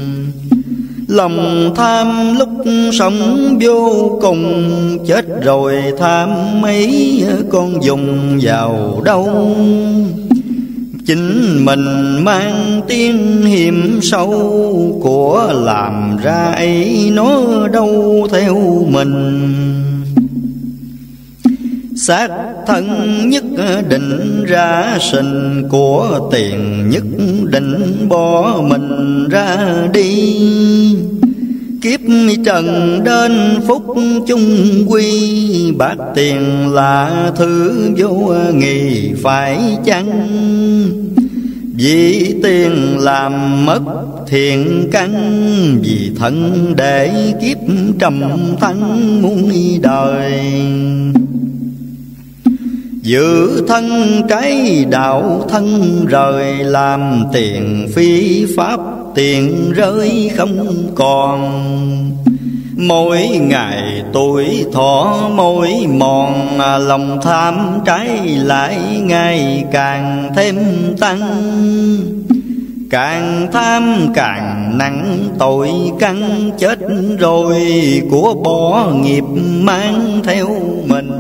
Lòng tham lúc sống vô cùng, chết rồi tham mấy con dùng vào đâu. Chính mình mang tiếng hiểm sâu, của làm ra ấy nó đâu theo mình. Xác thân nhất định ra sình, của tiền nhất định bỏ mình ra đi. Kiếp trần đến phúc chung quy, bạc tiền là thứ vô nghị phải chăng? Vì tiền làm mất thiện căn, vì thân để kiếp trầm thân muôn đời. Giữ thân trái đạo thân rời, làm tiền phi pháp tiền rơi không còn. Mỗi ngày tuổi thọ mỗi mòn, lòng tham trái lại ngày càng thêm tăng. Càng tham càng nặng tội căn, chết rồi của bỏ nghiệp mang theo mình.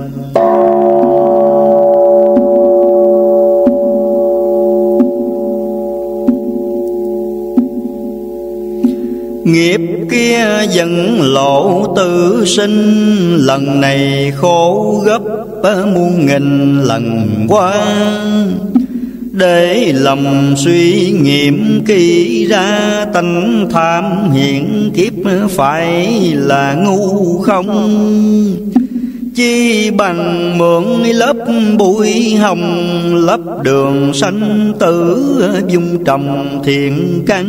Nghiệp kia dẫn lộ tự sinh, lần này khổ gấp muôn nghìn lần qua. Để lòng suy nghiệm kỹ ra, tánh tham hiện kiếp phải là ngu không? Chi bằng mượn lớp bụi hồng, lấp đường sanh tử dung trồng thiện căn.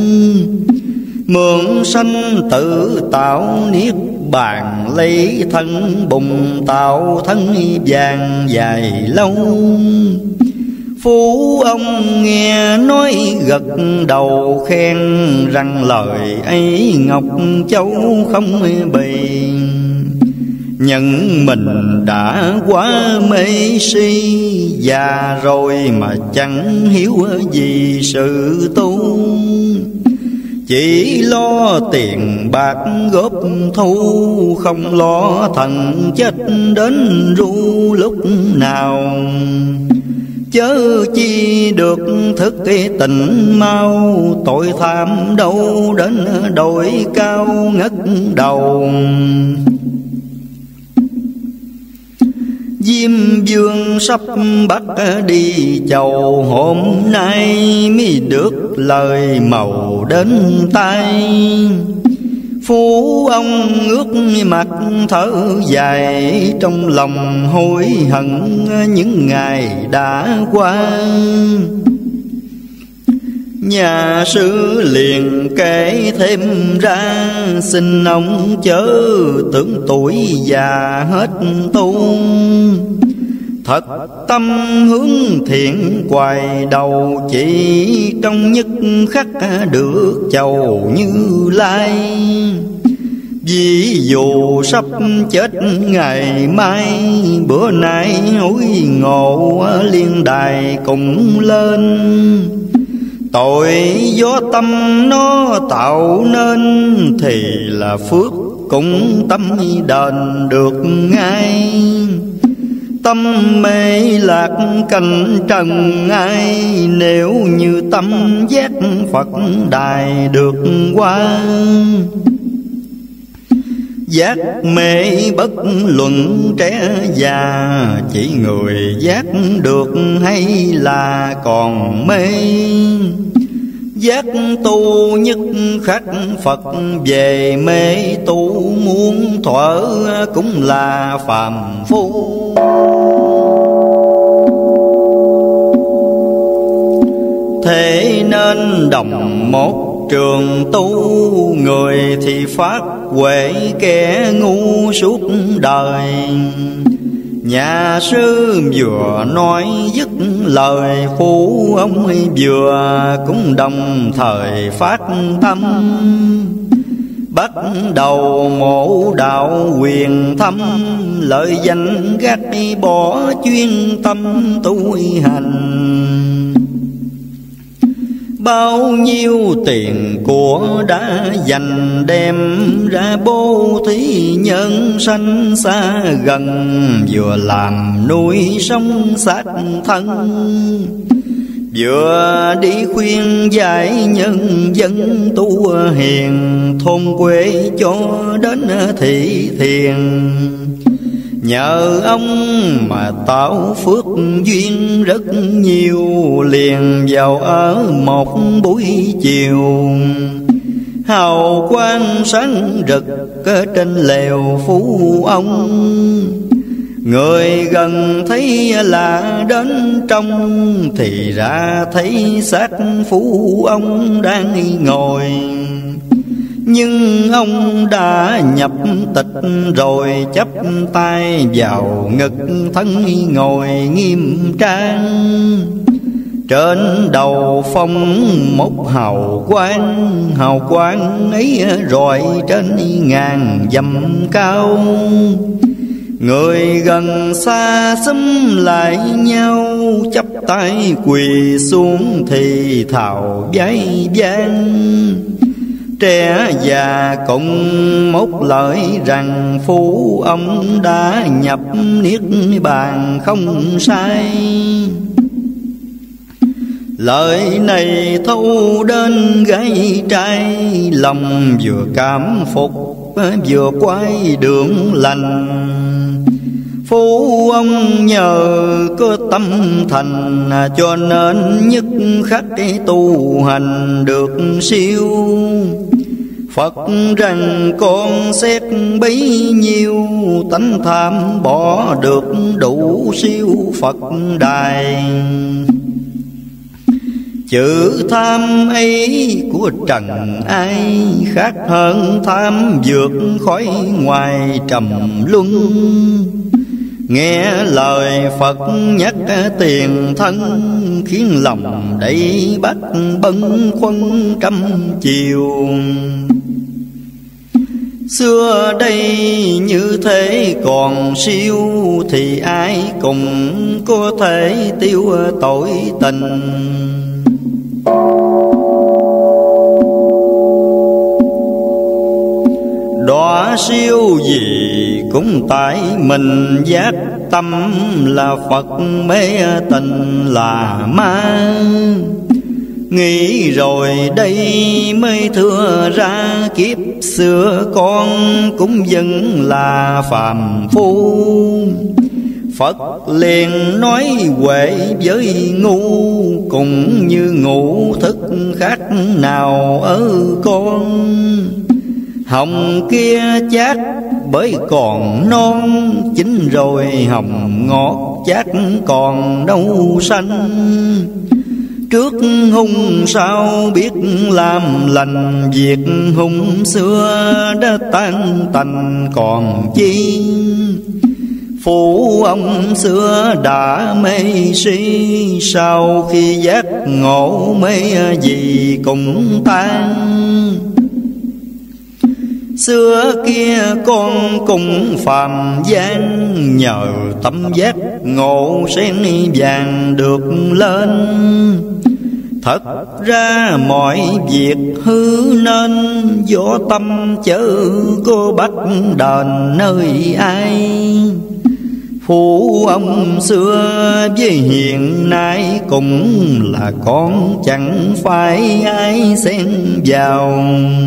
Mượn sanh tự tạo niết bàn, lấy thân bùng tạo thân vàng dài lâu. Phú ông nghe nói gật đầu khen, rằng lời ấy Ngọc Châu không bì. Nhận mình đã quá mê si, già rồi mà chẳng hiểu gì sự tu. Chỉ lo tiền bạc góp thu, không lo thần chết đến ru lúc nào. Chớ chi được thức tỉnh mau, tội tham đâu đến đồi cao ngất đầu. Diêm vương sắp bắt đi chầu, hôm nay mới được lời màu đến tay. Phú ông ước mặt thở dài, trong lòng hối hận những ngày đã qua. Nhà sư liền kể thêm ra, xin ông chớ tưởng tuổi già hết tu. Thật tâm hướng thiện hoài đầu, chỉ trong nhất khắc được chầu Như Lai. Ví dụ sắp chết ngày mai, bữa nay hối ngộ liên đài cùng lên. Tội do tâm nó tạo nên, thì là phước cũng tâm đền được ngay. Tâm mê lạc cảnh trần ai, nếu như tâm giác Phật đài được qua. Giác mê bất luận trẻ già, chỉ người giác được hay là còn mê. Giác tu nhất khắc Phật về, mê tu muốn thuở cũng là phàm phu. Thế nên đồng một trường tu, người thì phát huệ kẻ ngu suốt đời. Nhà sư vừa nói dứt lời, phú ông vừa cũng đồng thời phát tâm. Bắt đầu mộ đạo quyền thâm, lợi danh gác bỏ chuyên tâm tu hành. Bao nhiêu tiền của đã dành, đem ra bố thí nhân sanh xa gần. Vừa làm nuôi sống xác thân, vừa đi khuyên dạy nhân dân tu hiền. Thôn quê cho đến thị thiền, nhờ ông mà tạo phước duyên rất nhiều. Liền vào ở một buổi chiều, hào quang sáng rực trên lều phú ông. Người gần thấy lạ đến trong, thì ra thấy xác phú ông đang ngồi. Nhưng ông đã nhập tịch rồi, chắp tay vào ngực thân ngồi nghiêm trang. Trên đầu phong một hào quang ấy rọi trên ngàn dặm cao. Người gần xa xúm lại nhau, chắp tay quỳ xuống thì thào vái vang. Trẻ già cùng một lời rằng, phú ông đã nhập niết bàn không sai. Lời này thâu đến gái trai, lòng vừa cảm phục vừa quay đường lành. Phú ông nhờ có tâm thành, cho nên nhất khắc tu hành được siêu. Phật rằng con xét bấy nhiêu, tánh tham bỏ được đủ siêu Phật đài. Chữ tham ấy của trần ai, khác hơn tham vượt khỏi ngoài trầm luân. Nghe lời Phật nhắc tiền thân, khiến lòng đầy bắt bâng khuâng trăm chiều. Xưa đây như thế còn siêu, thì ai cùng có thể tiêu tội tình. Đọa siêu gì cũng tại mình giác tâm, là Phật mê tình là ma. Nghĩ rồi đây mới thưa ra, kiếp xưa con cũng vẫn là phàm phu. Phật liền nói huệ với ngu, cũng như ngũ thức khác nào ở con. Hồng kia chát bởi còn non, chín rồi hồng ngọt chát còn đâu xanh. Trước hung sao biết làm lành, việc hung xưa đã tan tành còn chi. Phụ ông xưa đã mê si, sau khi giác ngộ mê gì cũng tan. Xưa kia con cùng phàm gian, nhờ tâm giác ngộ sen vàng được lên. Thật ra mọi việc hư nên, do tâm chớ có bắt đền nơi ai. Phụ ông xưa với hiện nay cũng là con, chẳng phải ai xen vào.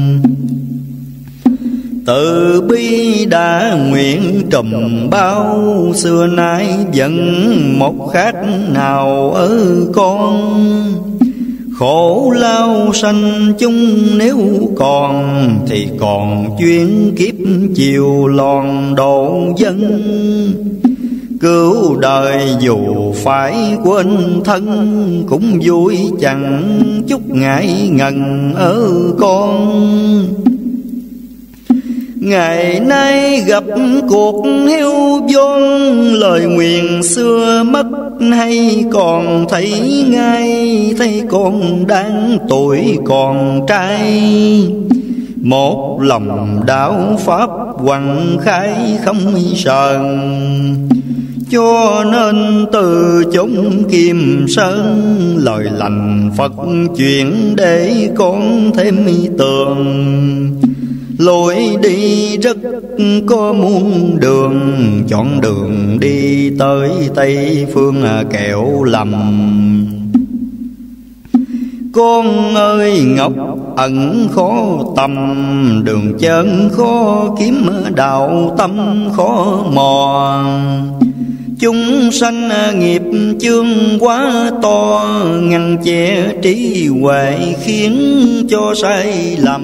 Từ bi đã nguyện trùm bao, xưa nay vẫn một khác nào ở con. Khổ lao sanh chung nếu còn, thì còn chuyến kiếp chiều lòn độ dân. Cứu đời dù phải quên thân, cũng vui chẳng chút ngại ngần ở con. Ngày nay gặp cuộc hiu vong, lời nguyền xưa mất hay còn thấy ngay. Thấy con đang tuổi còn trai, một lòng đạo pháp hoằng khai không sờn. Cho nên từ chốn Kim Sơn, lời lành Phật chuyển để con thêm tường. Lối đi rất có muôn đường, chọn đường đi tới Tây Phương kẻo lầm. Con ơi ngọc ẩn khó tầm, đường chân khó kiếm đạo tâm khó mò. Chúng sanh nghiệp chướng quá to, ngăn che trí huệ khiến cho sai lầm.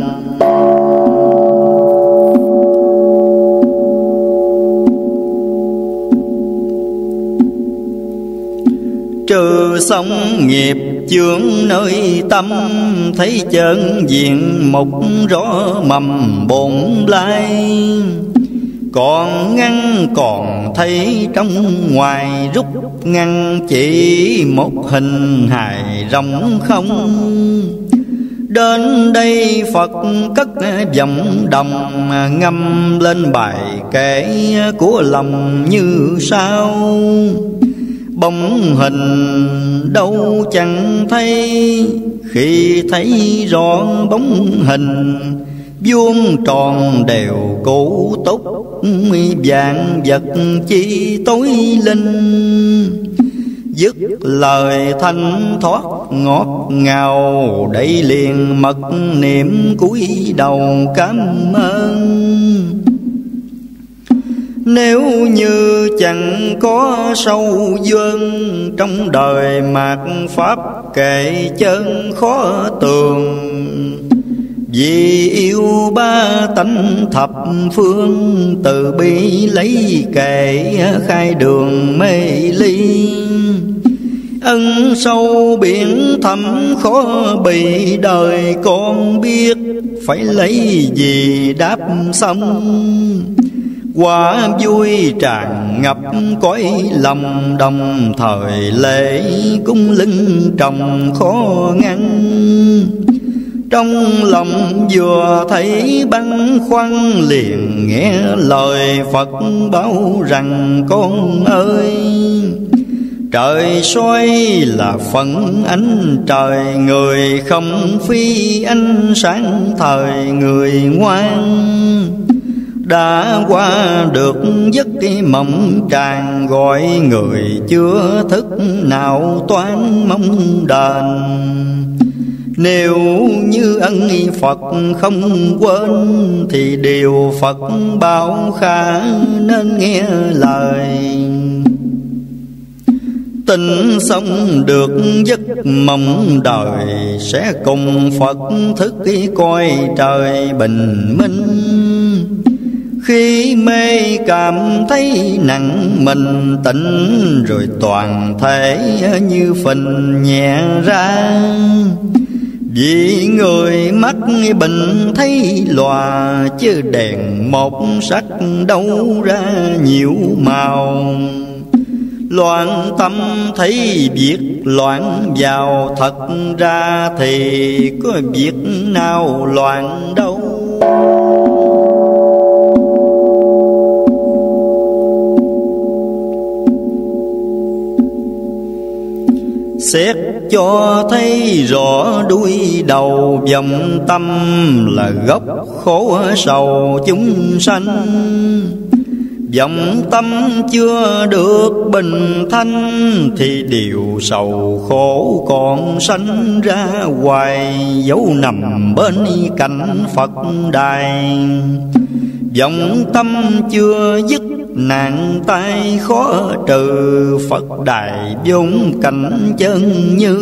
Trừ xong nghiệp chướng nơi tâm, thấy chân diện mục rõ mầm bổn lai. Còn ngăn còn thấy trong ngoài, rút ngăn chỉ một hình hài rộng không. Đến đây Phật cất vọng đồng, ngâm lên bài kể của lòng như sau. Bóng hình đâu chẳng thấy, khi thấy rõ bóng hình. Vuông tròn đều cũ túc, vạn vật chi tối linh. Dứt lời thanh thoát ngọt ngào, đẩy liền mật niệm cúi đầu cảm ơn. Nếu như chẳng có sâu duyên, trong đời mạt pháp kệ chân khó tường. Vì yêu ba tánh thập phương, từ bi lấy kệ khai đường mê ly. Ân sâu biển thẳm khó bì, đời con biết phải lấy gì đáp xong. Quả vui tràn ngập cõi lòng, đồng thời lễ cúng lưng trồng khó ngăn. Trong lòng vừa thấy băn khoăn, liền nghe lời Phật bảo rằng con ơi, trời soi là phận ánh trời, người không phi ánh sáng thời người ngoan. Đã qua được giấc mộng tràn, gọi người chưa thức nào toán mong đền. Nếu như ân Phật không quên, thì điều Phật bảo khả nên nghe lời. Tỉnh sống được giấc mộng đời, sẽ cùng Phật thức coi trời bình minh. Khi mê cảm thấy nặng mình, tỉnh rồi toàn thể như phình nhẹ ra. Vì người mắt bình thấy lòa, chứ đèn một sắc đâu ra nhiều màu. Loạn tâm thấy việc loạn vào, thật ra thì có việc nào loạn đâu. Xét cho thấy rõ đuôi đầu, vọng tâm là gốc khổ sầu chúng sanh. Vọng tâm chưa được bình thanh, thì điều sầu khổ còn sanh ra hoài, dấu nằm bên cạnh Phật đài. Vọng tâm chưa dứt nạn tai khó trừ, Phật đài vốn cảnh chân như.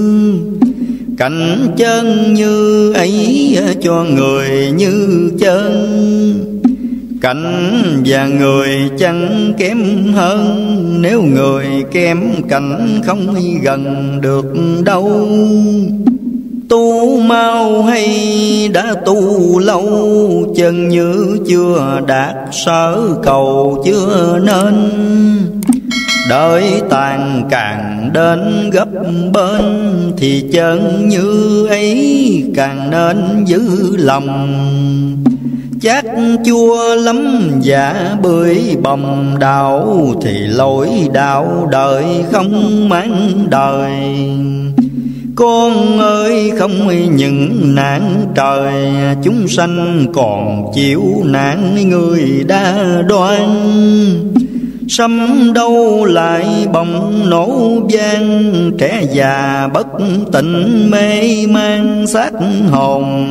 Cảnh chân như ấy cho người như chân, cảnh và người chẳng kém hơn. Nếu người kém cảnh không gần được đâu. Tu mau hay đã tu lâu, chân như chưa đạt sở cầu chưa nên. Đợi tàn càng đến gấp bên, thì chân như ấy càng nên giữ lòng. Chát chua lắm dạ bưởi bồng đào, thì lối đạo đời không mang đời. Con ơi không những nạn trời, chúng sanh còn chịu nạn người đa đoan. Sấm đâu lại bỗng nổ vang, trẻ già bất tỉnh mê man xác hồn.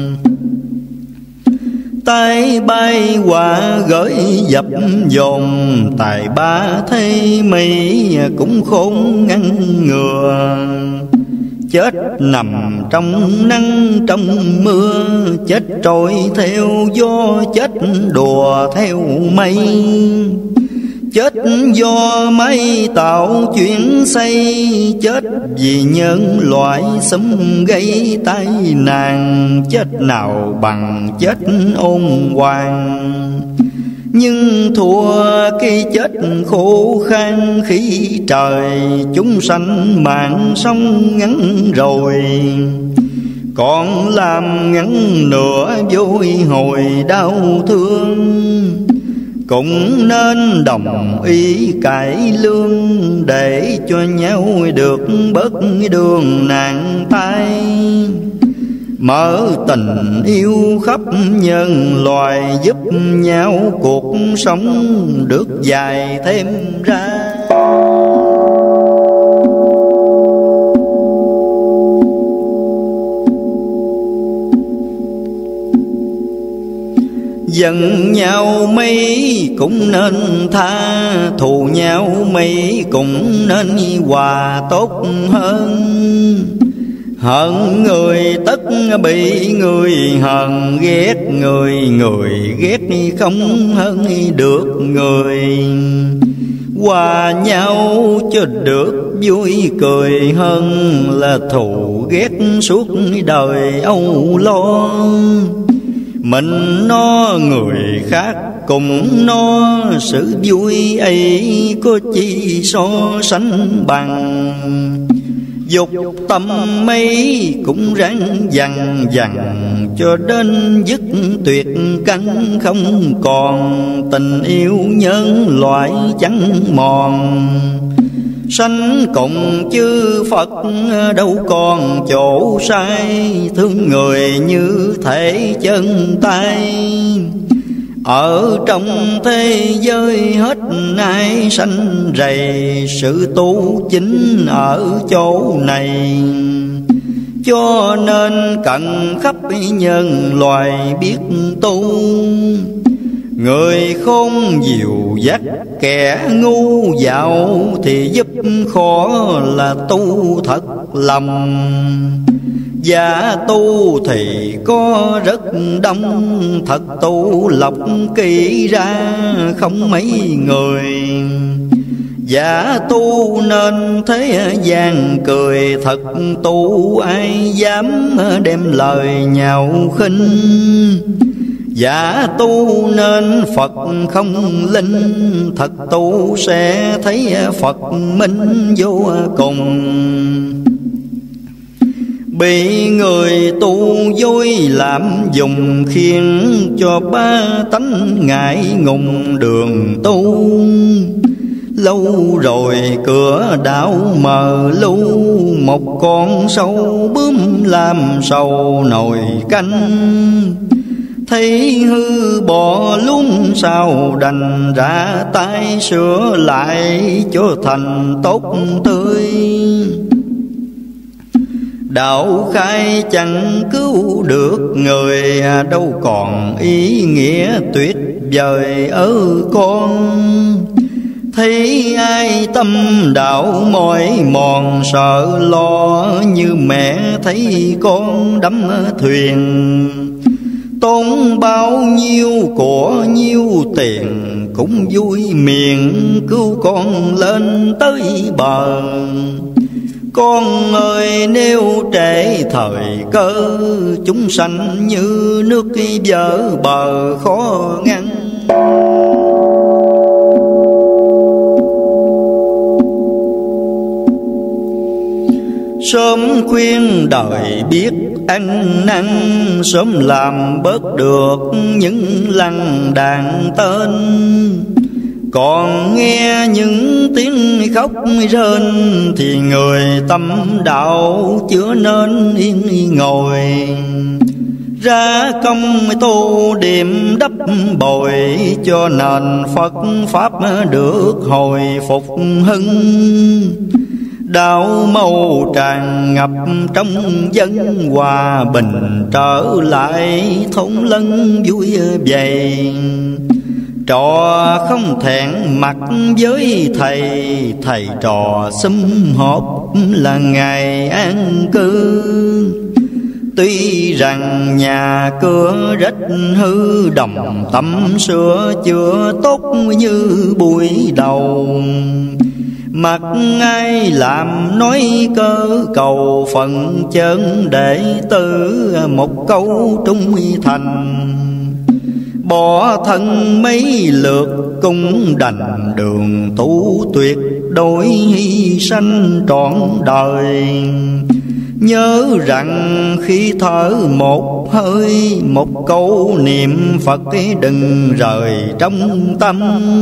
tay bay quả gửi dập dồn, tài ba thấy Mỹ cũng khôn ngăn ngừa. Chết nằm trong nắng trong mưa, chết trôi theo gió, chết đùa theo mây. Chết do máy tạo chuyển xây, chết vì nhân loại xâm gây tai nạn. Chết nào bằng chết ôn hoàng, nhưng thua cái chết khổ khan khi trời. Chúng sanh mạng sống ngắn rồi, còn làm ngắn nữa vội hồi đau thương. Cũng nên đồng ý cải lương, để cho nhau được bớt đường nạn tai. Mở tình yêu khắp nhân loài, giúp nhau cuộc sống được dài thêm ra. Giận nhau mấy cũng nên tha, thù nhau mấy cũng nên hòa tốt hơn. Hận người tất bị người hận, ghét người người ghét không hơn được người. Hòa nhau cho được vui cười, hơn là thù ghét suốt đời âu lo. mình no người khác cùng no, sự vui ấy có chi so sánh bằng. Dục tâm mấy cũng ráng dằn dằn, cho đến dứt tuyệt căn không còn. Tình yêu nhân loại chẳng mòn, sanh cùng chư Phật đâu còn chỗ sai. Thương người như thể chân tay, ở trong thế giới hết ai sanh rầy. Sự tu chính ở chỗ này, cho nên cần khắp nhân loài biết tu. Người khôn dìu dắt kẻ ngu dạo, thì giúp khó là tu thật lòng. Giả tu thì có rất đông, thật tu lọc kỹ ra không mấy người. Giả tu nên thế gian cười, thật tu ai dám đem lời nhạo khinh. Giả tu nên Phật không linh, thật tu sẽ thấy Phật minh vô cùng. Bị người tu dối làm dùng, khiến cho ba tánh ngại ngùng đường tu. Lâu rồi cửa đạo mờ lu, một con sâu bướm làm sầu nồi canh. Thấy hư bỏ luôn sao đành ra tay sửa lại, cho thành tốt tươi. Đạo khai chẳng cứu được người, đâu còn ý nghĩa tuyệt vời ở con. Thấy ai tâm đạo mỏi mòn, sợ lo như mẹ thấy con đắm thuyền. Tốn bao nhiêu của nhiêu tiền, cũng vui miệng cứu con lên tới bờ. Con ơi nếu trễ thời cơ, chúng sanh như nước vỡ bờ khó ngăn. Sớm khuyên đời biết ăn năn, sớm làm bớt được những lăng đàn tên. Còn nghe những tiếng khóc rên, thì người tâm đạo chưa nên yên ngồi. Ra công tu điểm đắp bồi, cho nền Phật Pháp được hồi phục hưng. Đạo màu tràn ngập trong dân, hòa bình trở lại thôn lân vui vầy. Trò không thẹn mặt với thầy, thầy trò sum họp là ngày an cư. Tuy rằng nhà cửa rách hư, đồng tâm sửa chữa tốt như buổi đầu. Mặc ai làm nói cơ cầu, phần chân để tử một câu trung thành. Bỏ thân mấy lượt cũng đành, đường tu tuyệt đối hy sanh trọn đời. Nhớ rằng khi thở một hơi, một câu niệm Phật đừng rời trong tâm.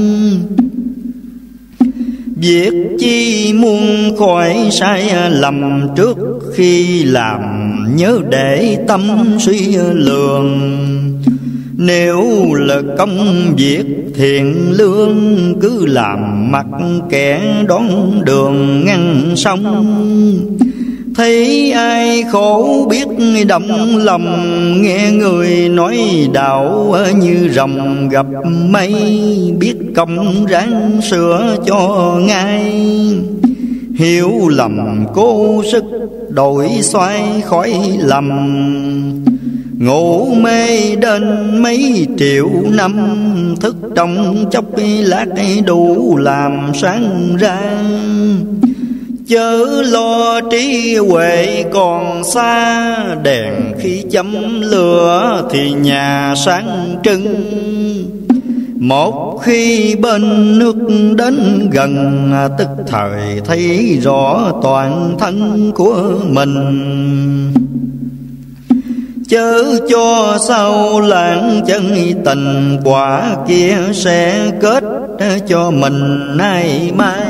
Việc chi muôn khỏi sai lầm, trước khi làm nhớ để tâm suy lường. Nếu là công việc thiện lương, cứ làm mặc kẻ đón đường ngăn sông. Thấy ai khổ biết động lòng, nghe người nói đạo như rồng gặp mây. Biết công ráng sửa cho ngay, hiểu lầm cố sức đổi xoay khỏi lầm. Ngủ mê đến mấy triệu năm, thức trong chốc lát đủ làm sáng ra. Chớ lo trí huệ còn xa, đèn khi chấm lửa thì nhà sáng trưng. Một khi bên nước đến gần, tức thời thấy rõ toàn thân của mình. Chớ cho sau lãng chân tình, quả kia sẽ kết cho mình nay mai.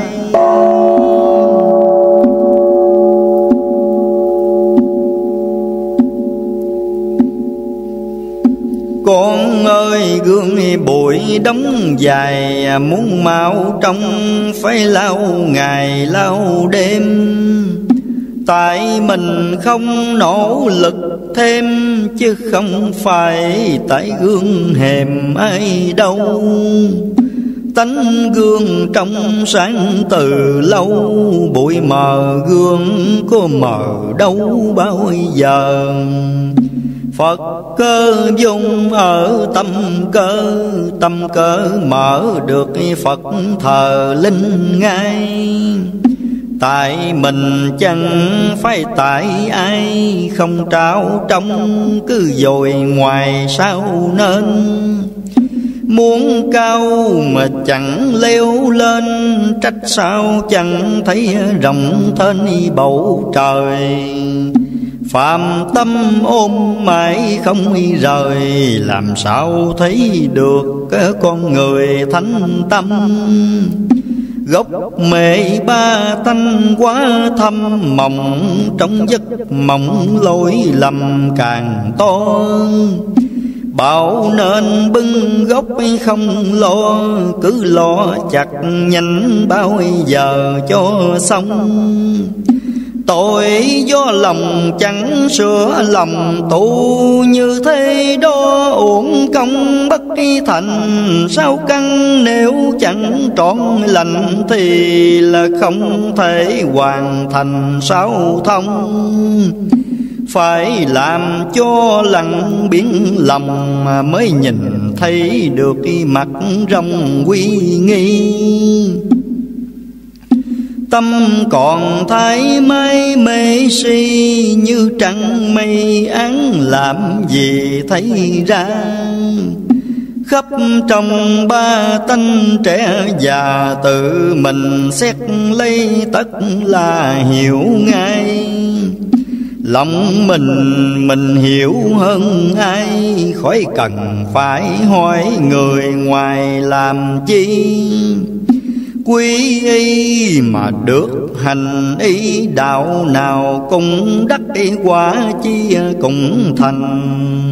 Con ơi gương bụi đóng dài, muốn mau trong phải lao ngày lao đêm. Tại mình không nỗ lực thêm, chứ không phải tại gương hèm ai đâu. Tánh gương trong sáng từ lâu, bụi mờ gương có mờ đâu bao giờ. Phật cơ dung ở tâm cơ mở được Phật thờ linh ngay. Tại mình chẳng phải tại ai, không trao trong cứ dồi ngoài sao nên. Muốn cao mà chẳng leo lên, trách sao chẳng thấy rộng thênh bầu trời. Phạm tâm ôm mãi không rời, làm sao thấy được con người thánh tâm. Gốc mệ ba tanh quá thâm, mộng trong giấc mộng lỗi lầm càng to. Bảo nên bưng gốc không lo, cứ lo chặt nhanh bao giờ cho xong. Tội do lòng chẳng sửa lòng tu, như thế đó uổng công bất thành. Sao căn nếu chẳng trọn lành, thì là không thể hoàn thành sao thông. Phải làm cho lặng biến lòng, mới nhìn thấy được mặt rồng uy nghi. Tâm còn thái mây mê si, như trăng mây án làm gì thấy ra. Khắp trong ba tánh trẻ già, tự mình xét lấy tất là hiểu ngay. Lòng mình hiểu hơn ai, khỏi cần phải hỏi người ngoài làm chi. Quy y mà được hành y, đạo nào cũng đắc y, quả chi cũng thành.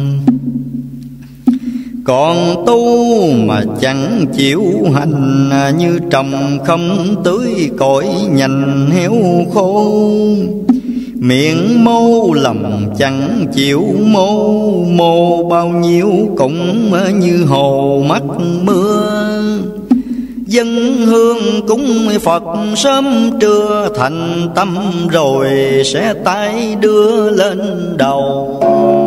Còn tu mà chẳng chịu hành, như trồng không tưới cội nhành héo khô. Miệng mô lòng chẳng chịu mô bao nhiêu cũng như hồ mắc mưa. Dân hương cúng Phật sớm trưa, thành tâm rồi sẽ tái đưa lên đầu.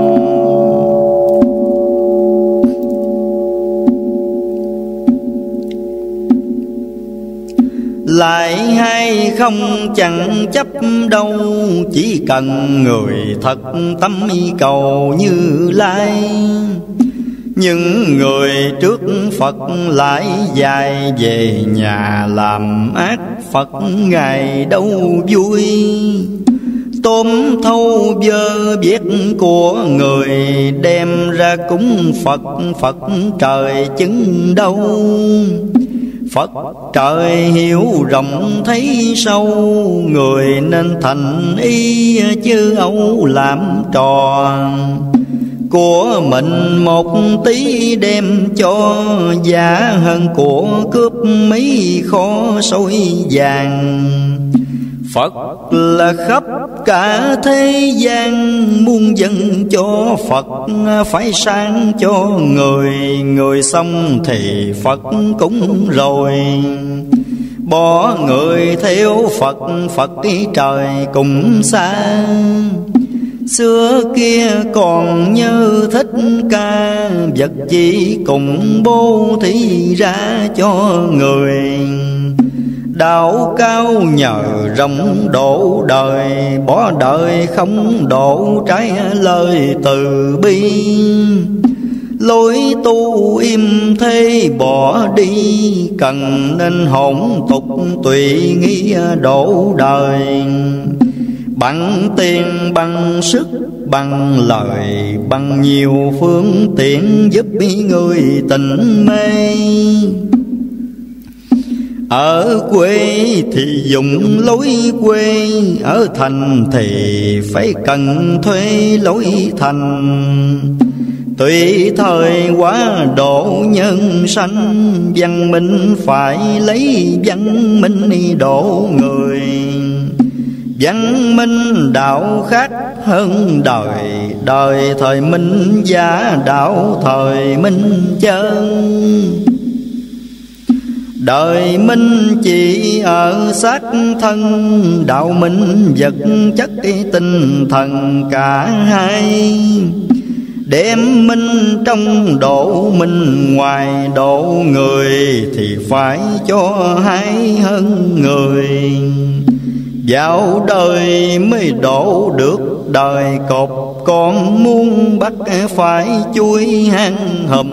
Lại hay không chẳng chấp đâu, chỉ cần người thật tâm cầu Như Lai. Những người trước Phật lại dài về nhà làm ác, Phật ngày đâu vui. Tôm thâu vơ vét của người, đem ra cúng Phật, Phật trời chứng đâu. Phật trời hiểu rộng thấy sâu, người nên thành ý chứ âu làm trò. Của mình một tí đem cho, giá hơn của cướp mấy kho sôi vàng. Phật là khắp cả thế gian, muôn dân cho Phật phải sang cho người. Người xong thì Phật cũng rồi, bỏ người theo Phật, Phật trời cũng xa. Xưa kia còn như Thích Ca, vật gì cùng bố thí ra cho người. đạo cao nhờ rộng độ đời, bỏ đời không độ trái lời từ bi. Lối tu im thế bỏ đi, cần nên hỗn tục tùy nghi độ đời. Bằng tiền bằng sức bằng lời, bằng nhiều phương tiện giúp người tình mê. Ở quê thì dùng lối quê, ở thành thì phải cần thuê lối thành. Tùy thời quá độ nhân sanh, văn minh phải lấy văn minh độ người. Văn minh đạo khác hơn đời, đời thời minh giả đạo thời minh chân. Đời minh chỉ ở xác thân, đạo minh vật chất tinh thần cả hai. Đem minh trong độ minh ngoài độ người, thì phải cho hai hơn người. Vào đời mới độ được đời cột, còn muốn bắt phải chui hang hầm.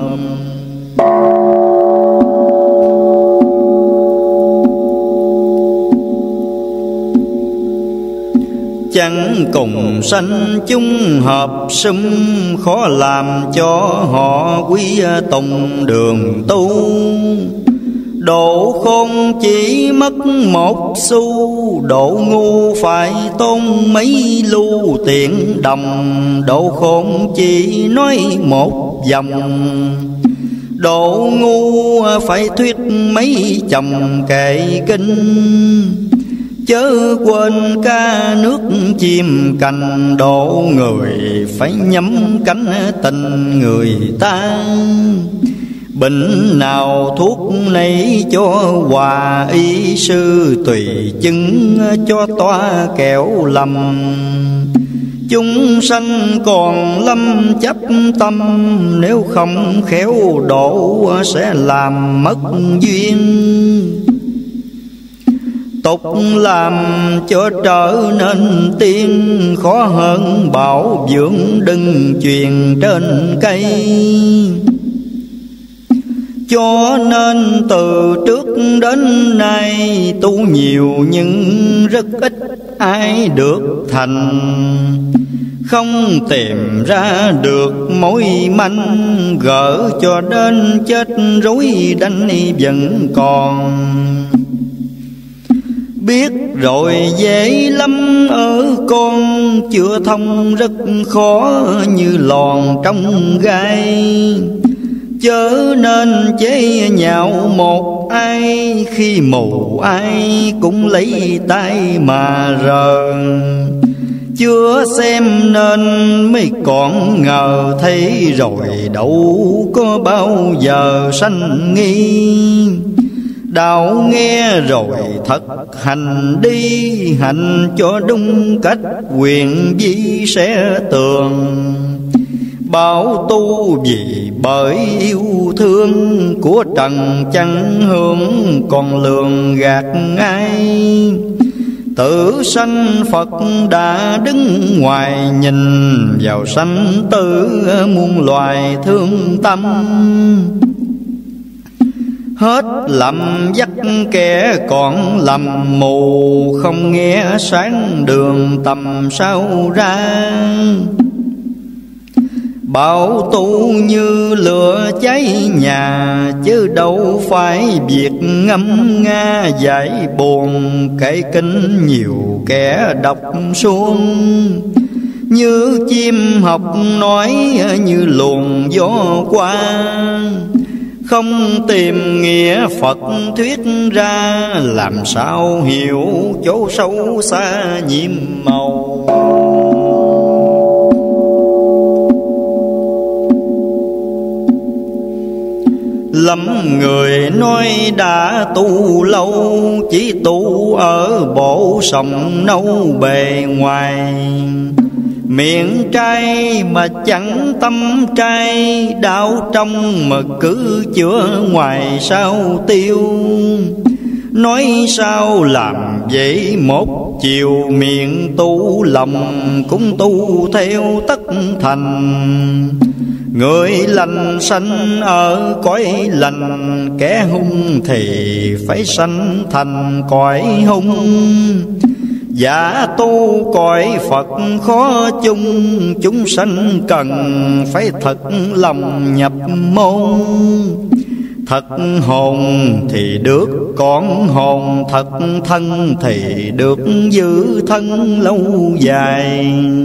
Chẳng cùng sanh chung hợp sum, khó làm cho họ quy tùng đường tu. Độ khôn chỉ mất một xu, độ ngu phải tốn mấy lu tiền đồng. Độ khôn chỉ nói một dòng, độ ngu phải thuyết mấy chồng kệ kinh. Chớ quên ca nước chim cành, độ người phải nhắm cánh tình người ta. Bệnh nào thuốc nấy cho hòa, y sư tùy chứng cho toa kẹo lầm. Chúng sanh còn lâm chấp tâm, nếu không khéo độ sẽ làm mất duyên. Tục làm cho trở nên tiên, khó hơn bảo dưỡng đừng truyền trên cây. Cho nên từ trước đến nay tu nhiều nhưng rất ít ai được thành. Không tìm ra được mối manh, gỡ cho đến chết rối đanh vẫn còn. Biết rồi dễ lắm ở con, chưa thông rất khó như lòn trong gai. Chớ nên chế nhạo một ai, khi mù ai cũng lấy tay mà rờ. Chưa xem nên mới còn ngờ, thấy rồi đâu có bao giờ sanh nghi. Đạo nghe rồi thật hành đi, hành cho đúng cách quyền vi sẽ tường. Bảo tu vì bởi yêu thương, của trần chẳng hưởng còn lường gạt ai. Tử sanh Phật đã đứng ngoài, nhìn vào sanh tử muôn loài thương tâm. Hết lầm dắt kẻ còn lầm mù, không nghe sáng đường tầm sao ra. Bảo tu như lửa cháy nhà, chứ đâu phải việc ngâm nga giải buồn. Kể kinh nhiều kẻ đọc xuống, như chim học nói như luồng gió qua. Không tìm nghĩa Phật thuyết ra, làm sao hiểu chỗ sâu xa nhiệm màu. Lắm người nói đã tu lâu, chỉ tu ở bộ sòng nâu bề ngoài. Miệng trai mà chẳng tâm trai, đạo trong mà cứ chữa ngoài sao tiêu. Nói sao làm vậy một chiều, miệng tu lòng cũng tu theo tất thành. Người lành sanh ở cõi lành, kẻ hung thì phải sanh thành cõi hung. Giả tu cõi Phật khó chung, chúng sanh cần phải thật lòng nhập môn. Thật hồn thì được còn hồn, thật thân thì được giữ thân lâu dài.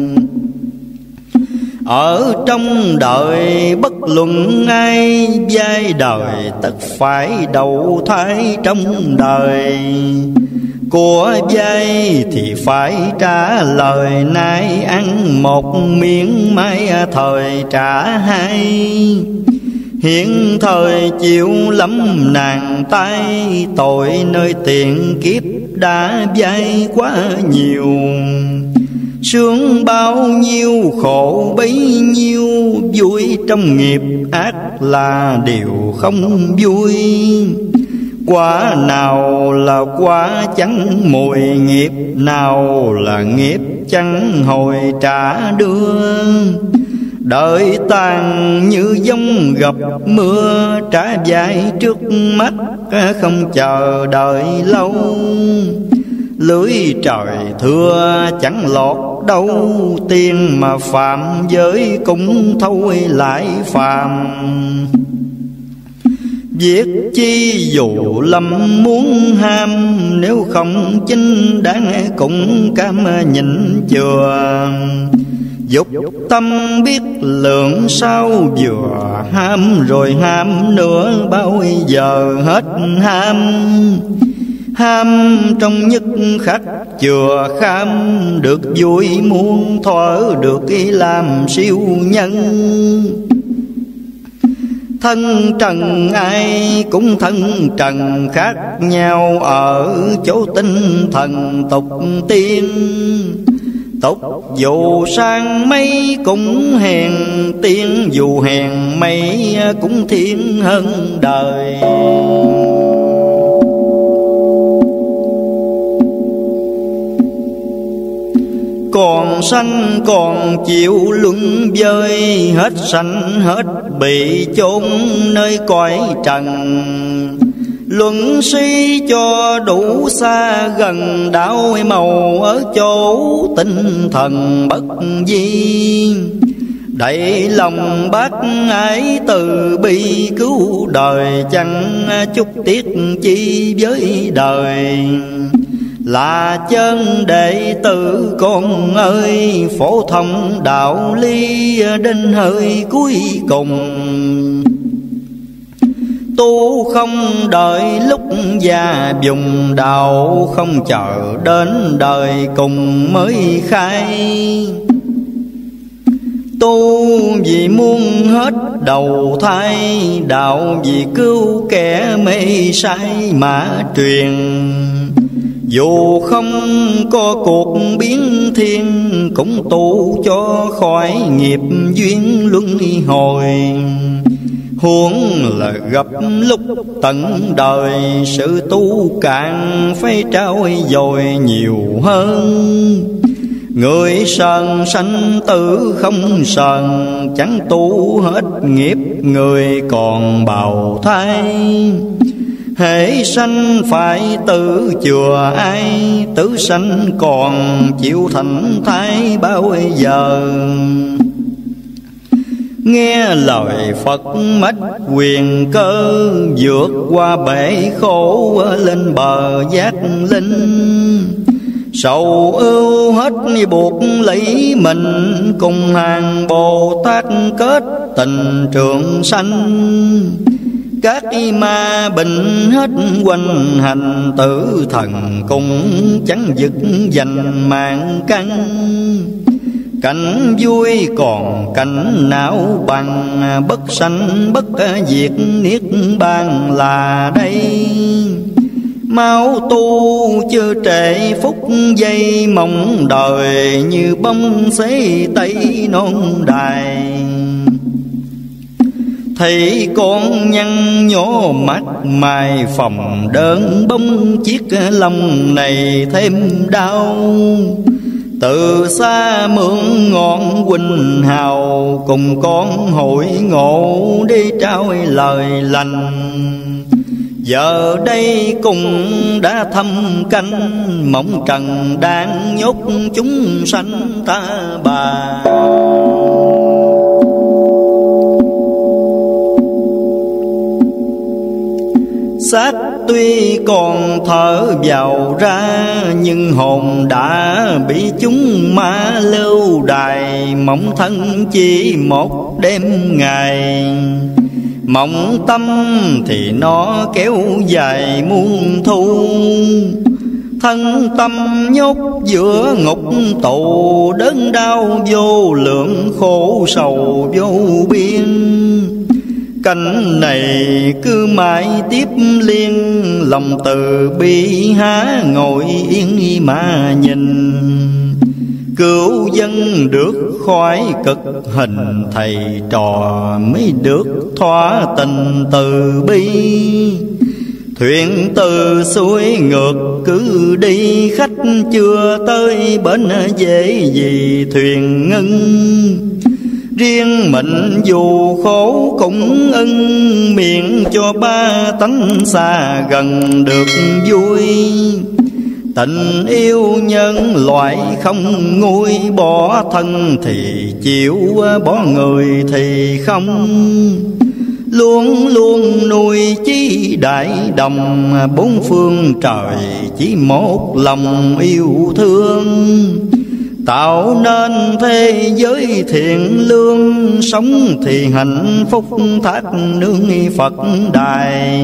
Ở trong đời bất luận ai, vai đời tất phải đầu thai trong đời. Của vai thì phải trả lời, nay ăn một miếng mai thời trả hai. Hiện thời chịu lắm nàng tay, tội nơi tiền kiếp đã vay quá nhiều. Sướng bao nhiêu khổ bấy nhiêu, vui trong nghiệp ác là điều không vui. Quả nào là quả chẳng mùi, nghiệp nào là nghiệp chẳng hồi trả đưa. Đợi tàn như giông gặp mưa, trả vai trước mắt không chờ đợi lâu. Lưới trời thưa chẳng lọt đâu, tiên mà phạm giới cũng thôi lại phàm. Việc chi dù lâm muốn ham, nếu không chính đáng cũng cam nhịn chừa. Dục tâm biết lượng sao vừa, ham rồi ham nữa bao giờ hết ham. Ham trong nhất khắc chừa kham, được vui muôn thuở được làm siêu nhân. Thân trần ai cũng thân trần khác nhau, ở chỗ tinh thần tục tiên. Tục dù sang mấy cũng hèn tiên, dù hèn mấy cũng thiên hơn đời. Còn sanh còn chịu luân vơi, hết sanh hết bị chôn nơi cõi trần. Luận suy cho đủ xa gần, đạo màu ở chỗ tinh thần bất di. Đẩy lòng bác ái từ bi, cứu đời chẳng chút tiếc chi với đời. Là chân đệ tử con ơi, phổ thông đạo lý đến hơi cuối cùng. Tu không đợi lúc già dùng, đạo không chờ đến đời cùng mới khai. Tu vì muốn hết đầu thai, đạo vì cứu kẻ mê sai mà truyền. Dù không có cuộc biến thiên, cũng tu cho khỏi nghiệp duyên luân hồi. Huống là gặp lúc tận đời, sự tu càng phải trao dồi nhiều hơn. Người sờn sanh tử không sờn, chẳng tu hết nghiệp người còn bào thai. Hễ sanh phải tự chừa ai, tử sanh còn chịu thành thái bao giờ. Nghe lời Phật mách quyền cơ, vượt qua bể khổ lên bờ giác linh. Sầu ưu hết buộc lấy mình, cùng hàng Bồ Tát kết tình trường sanh. Các ma bệnh hết quanh hành, tử thần cũng chẳng giật giành mạng căn. Cảnh vui còn cảnh não bằng, bất sanh bất diệt niết bàn là đây. Mau tu chưa trễ phút giây, mong đời như bông xế tây non đài. Thấy con nhăn nhó mắt mày phòng đơn bóng, chiếc lòng này thêm đau. Từ xa mượn ngọn Quỳnh Hào, cùng con hội ngộ đi trao lời lành. Giờ đây cùng đã thăm canh, mộng trần đang nhốt chúng sanh ta bà. Xác tuy còn thở vào ra, nhưng hồn đã bị chúng ma lưu đày. Mộng thân chỉ một đêm ngày, mộng tâm thì nó kéo dài muôn thu. Thân tâm nhốt giữa ngục tù, đớn đau vô lượng khổ sầu vô biên. Cảnh này cứ mãi tiếp liên, lòng từ bi há ngồi yên mà nhìn. Cứu dân được khỏi cực hình, thầy trò mới được thỏa tình từ bi. Thuyền từ xuôi ngược cứ đi, khách chưa tới bến dễ gì thuyền ngưng. Riêng mình dù khổ cũng ưng, miệng cho ba tánh xa gần được vui. Tình yêu nhân loại không nguôi, bỏ thân thì chịu, bỏ người thì không. Luôn luôn nuôi chí đại đồng, bốn phương trời chỉ một lòng yêu thương. Tạo nên thế giới thiện lương, sống thì hạnh phúc thác nương Phật đài.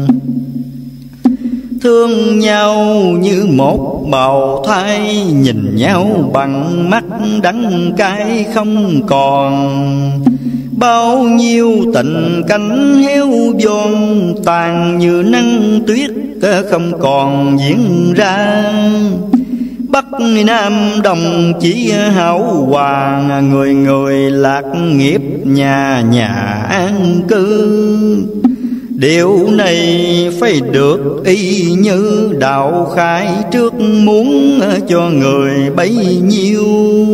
Thương nhau như một bào thai, nhìn nhau bằng mắt đắng cay không còn. Bao nhiêu tình cánh héo von, tàn như nắng tuyết không còn diễn ra. Bắc Nam Đồng chỉ hảo hòa, người người lạc nghiệp nhà nhà an cư. Điều này phải được y như đạo khai trước, muốn cho người bấy nhiêu.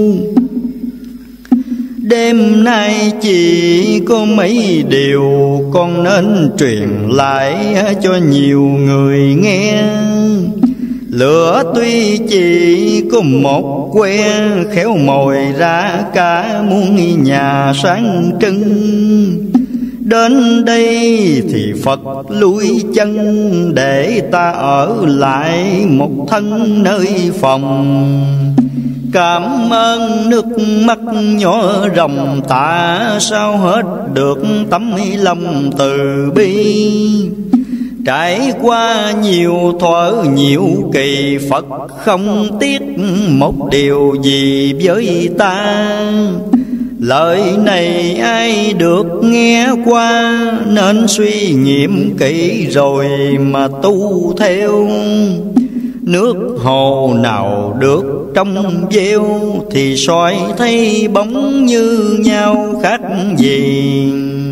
Đêm nay chỉ có mấy điều, con nên truyền lại cho nhiều người nghe. Lửa tuy chỉ có một que, khéo mồi ra cả muôn nhà sáng trưng. Đến đây thì Phật lui chân, để ta ở lại một thân nơi phòng. Cảm ơn nước mắt nhỏ ròng, tạ sao hết được tấm lòng từ bi. Trải qua nhiều thuở nhiều kỳ, Phật không tiếc một điều gì với ta. Lời này ai được nghe qua, nên suy nghiệm kỹ rồi mà tu theo. Nước hồ nào được trong veo, thì soi thấy bóng như nhau khác gì.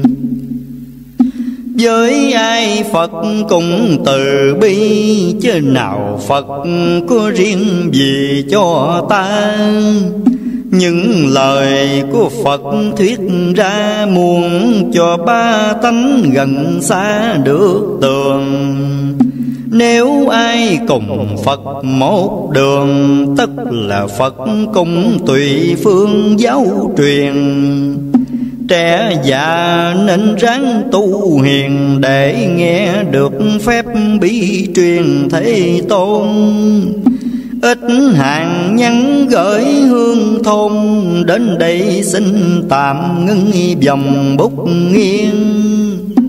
Với ai Phật cũng từ bi, chứ nào Phật có riêng gì cho ta. Những lời của Phật thuyết ra, muốn cho ba tánh gần xa được tường. Nếu ai cùng Phật một đường, tức là Phật cùng tùy phương giáo truyền. Trẻ già nên ráng tu hiền, để nghe được phép bí truyền Thế Tôn. Ít hàng nhắn gửi hương thôn, đến đây xin tạm ngưng dòng bút nghiêng.